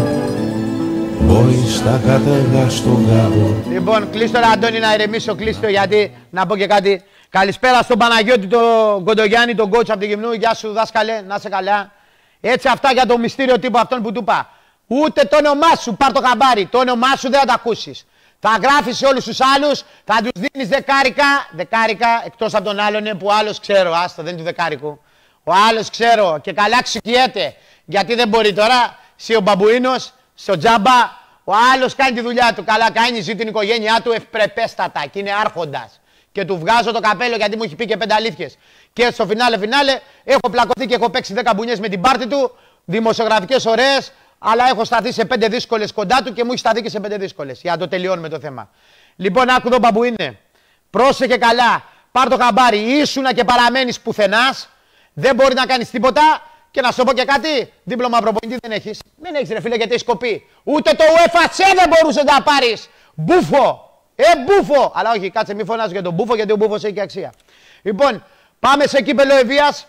μπόι στα κατέργα στον κάδο. Λοιπόν, κλείστο ρε Αντώνη να ηρεμήσω, κλείστο γιατί να πω και κάτι. Καλησπέρα στον Παναγιώτη, τον Κοντογιάννη, τον coach από την Γυμνού. Γεια σου δάσκαλε, να είσαι καλά. Έτσι αυτά για το μυστήριο τύπο αυτόν που του είπα. Ούτε το όνομά σου, πάρ' το χαμπάρι, το όνομά σου δεν θα το ακούσεις. Θα γράφεις σε όλους τους άλλους, θα τους δίνεις δεκάρικα, δεκάρικα εκτός από τον άλλον που άλλος ξέρω, άστο δεν είναι του δεκάρικου. Ο άλλος ξέρω και καλά ξυκιέται. Γιατί δεν μπορεί τώρα, εσύ ο μπαμπουίνος, στο τζάμπα, ο άλλος κάνει τη δουλειά του. Καλά κάνει, ζει την οικογένειά του ευπρεπέστατα και είναι άρχοντας. Και του βγάζω το καπέλο γιατί μου έχει πει και πέντε αλήθειες. Και στο φινάλε φινάλε έχω πλακωθεί και έχω παίξει δέκα μπουνιές με την πάρτη του, δημοσιογραφικές ωραίες, αλλά έχω σταθεί σε πέντε δύσκολες κοντά του και μου έχει σταθεί και σε πέντε δύσκολες. Για να το τελειώνουμε το θέμα. Λοιπόν, άκου εδώ μπαμπουίνε. Πρόσεχε καλά, πάρ' το χαμπάρι, ήσουνα και παραμένεις πουθενάς. Δεν μπορεί να κάνεις τίποτα και να σου πω και κάτι. Δίπλωμα προπονητή δεν έχεις. Δεν έχεις ρε φίλε γιατί έχεις κοπεί. Ούτε το UEFA δεν μπορούσε να πάρεις. Μπούφο. Ε, μπούφο. Αλλά όχι, κάτσε μη φωνάζω για τον μπούφο γιατί ο μπούφος έχει και αξία. Λοιπόν, πάμε σε κύπελλο Ευβοίας.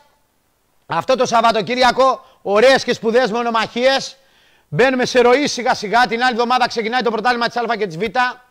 Αυτό το Σαββατοκύριακο, ωραίες και σπουδαίες μονομαχίες. Μπαίνουμε σε ροή σιγά σιγά. Την άλλη εβδομάδα ξεκινάει το πρωτάθλημα της Α και της Β.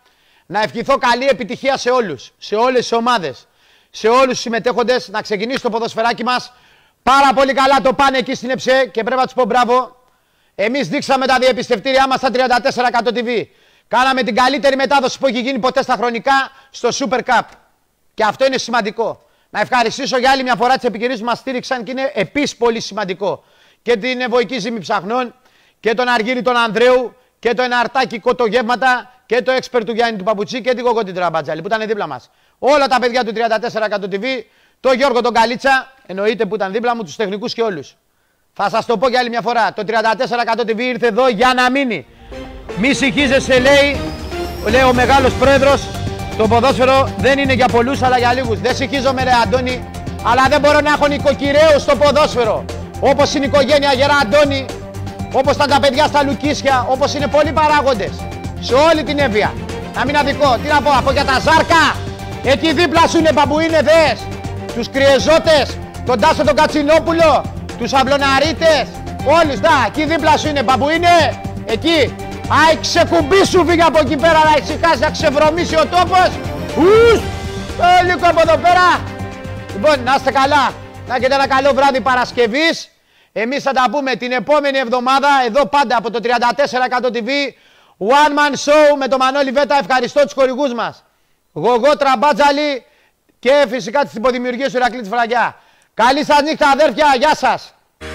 Να ευχηθώ καλή επιτυχία σε όλους. Σε όλες τις ομάδες. Σε όλους τους συμμετέχοντες να ξεκινήσει το ποδοσφαιράκι μας. Πάρα πολύ καλά το πάνε εκεί στην ΕΨΕ και πρέπει να τους πω μπράβο. Εμείς δείξαμε τα διεπιστευτήριά μας στα τριάντα τέσσερα εκατό τι βι. Κάναμε την καλύτερη μετάδοση που έχει γίνει ποτέ στα χρονικά στο Super Cup. Και αυτό είναι σημαντικό. Να ευχαριστήσω για άλλη μια φορά τις επιχειρήσεις που μας στήριξαν και είναι επίσης πολύ σημαντικό. Και την Ευωική Ζήμη Ψαχνών και τον Αργύρι τον Ανδρέου και το Εναρτάκι Κοτογεύματα και το expert του Γιάννη του Παπουτσί και την Κοκό την Τραμπατζάλη που ήταν δίπλα μας. Όλα τα παιδιά του τριάντα τέσσερα εκατό τι βι, το Γιώργο τον Καλίτσα, εννοείται που ήταν δίπλα μου, τους τεχνικούς και όλους. Θα σας το πω για άλλη μια φορά. Το τριάντα τέσσερα εκατό τι βι ήρθε εδώ για να μείνει. Μη συγχύζεσαι, λέει, λέει ο μεγάλος πρόεδρος. Το ποδόσφαιρο δεν είναι για πολλούς αλλά για λίγους. Δεν συγχύζομαι ρε Αντώνη, αλλά δεν μπορώ να έχω νοικοκυρέους στο ποδόσφαιρο. Όπως είναι η οικογένεια Γερά Αντώνη, όπως ήταν τα παιδιά στα Λουκίσια, όπως είναι πολλοί παράγοντες. Σε όλη την Εύβοια. Να μην αδικό. Τι να πω, από για τα Ζάρκα. Εκεί δίπλα σου είναι μπαμπουίνεδες. Τους Κρυεζότες, τον Τάσο τον Κατσινόπουλο, τους Αμπλοναρίτες. Όλους, να, εκεί δίπλα σου είναι μπαμπουίνε. Εκεί. Άι, ξεκουμπήσου, φύγε από εκεί πέρα να ησυχάσει, να ξεβρωμίσει ο τόπος. Ους, ε, λίγο από εδώ πέρα. Λοιπόν, να είστε καλά. Να έχετε ένα καλό βράδυ Παρασκευής. Εμείς θα τα πούμε την επόμενη εβδομάδα, εδώ πάντα από το τριάντα τέσσερα εκατό τι βι. One Man Show με το Μανώλη Βέτα. Ευχαριστώ τους χορηγούς μας. Γογό Τραμπάτζαλη και φυσικά τις υποδημιουργίες του Ηρακλή της Φραγκιά. Καλή σας νύχτα αδέρφια, γεια σας.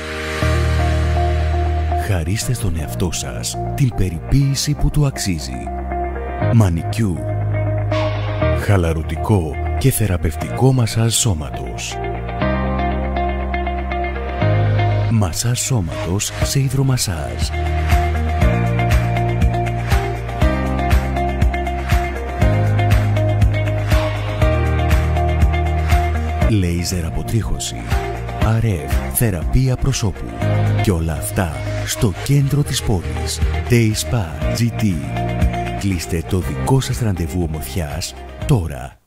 Χαρίστε στον εαυτό σας την περιποίηση που του αξίζει. Μανικιού. Χαλαρωτικό και θεραπευτικό μασάζ σώματος. Μασάζ σώματος σε υδρομασάζ. Λέιζερ αποτρίχωση. αρεφ θεραπεία προσώπου. Και όλα αυτά στο κέντρο της πόλης. Day Spa τζι τι. Κλείστε το δικό σας ραντεβού ομορφιάς τώρα.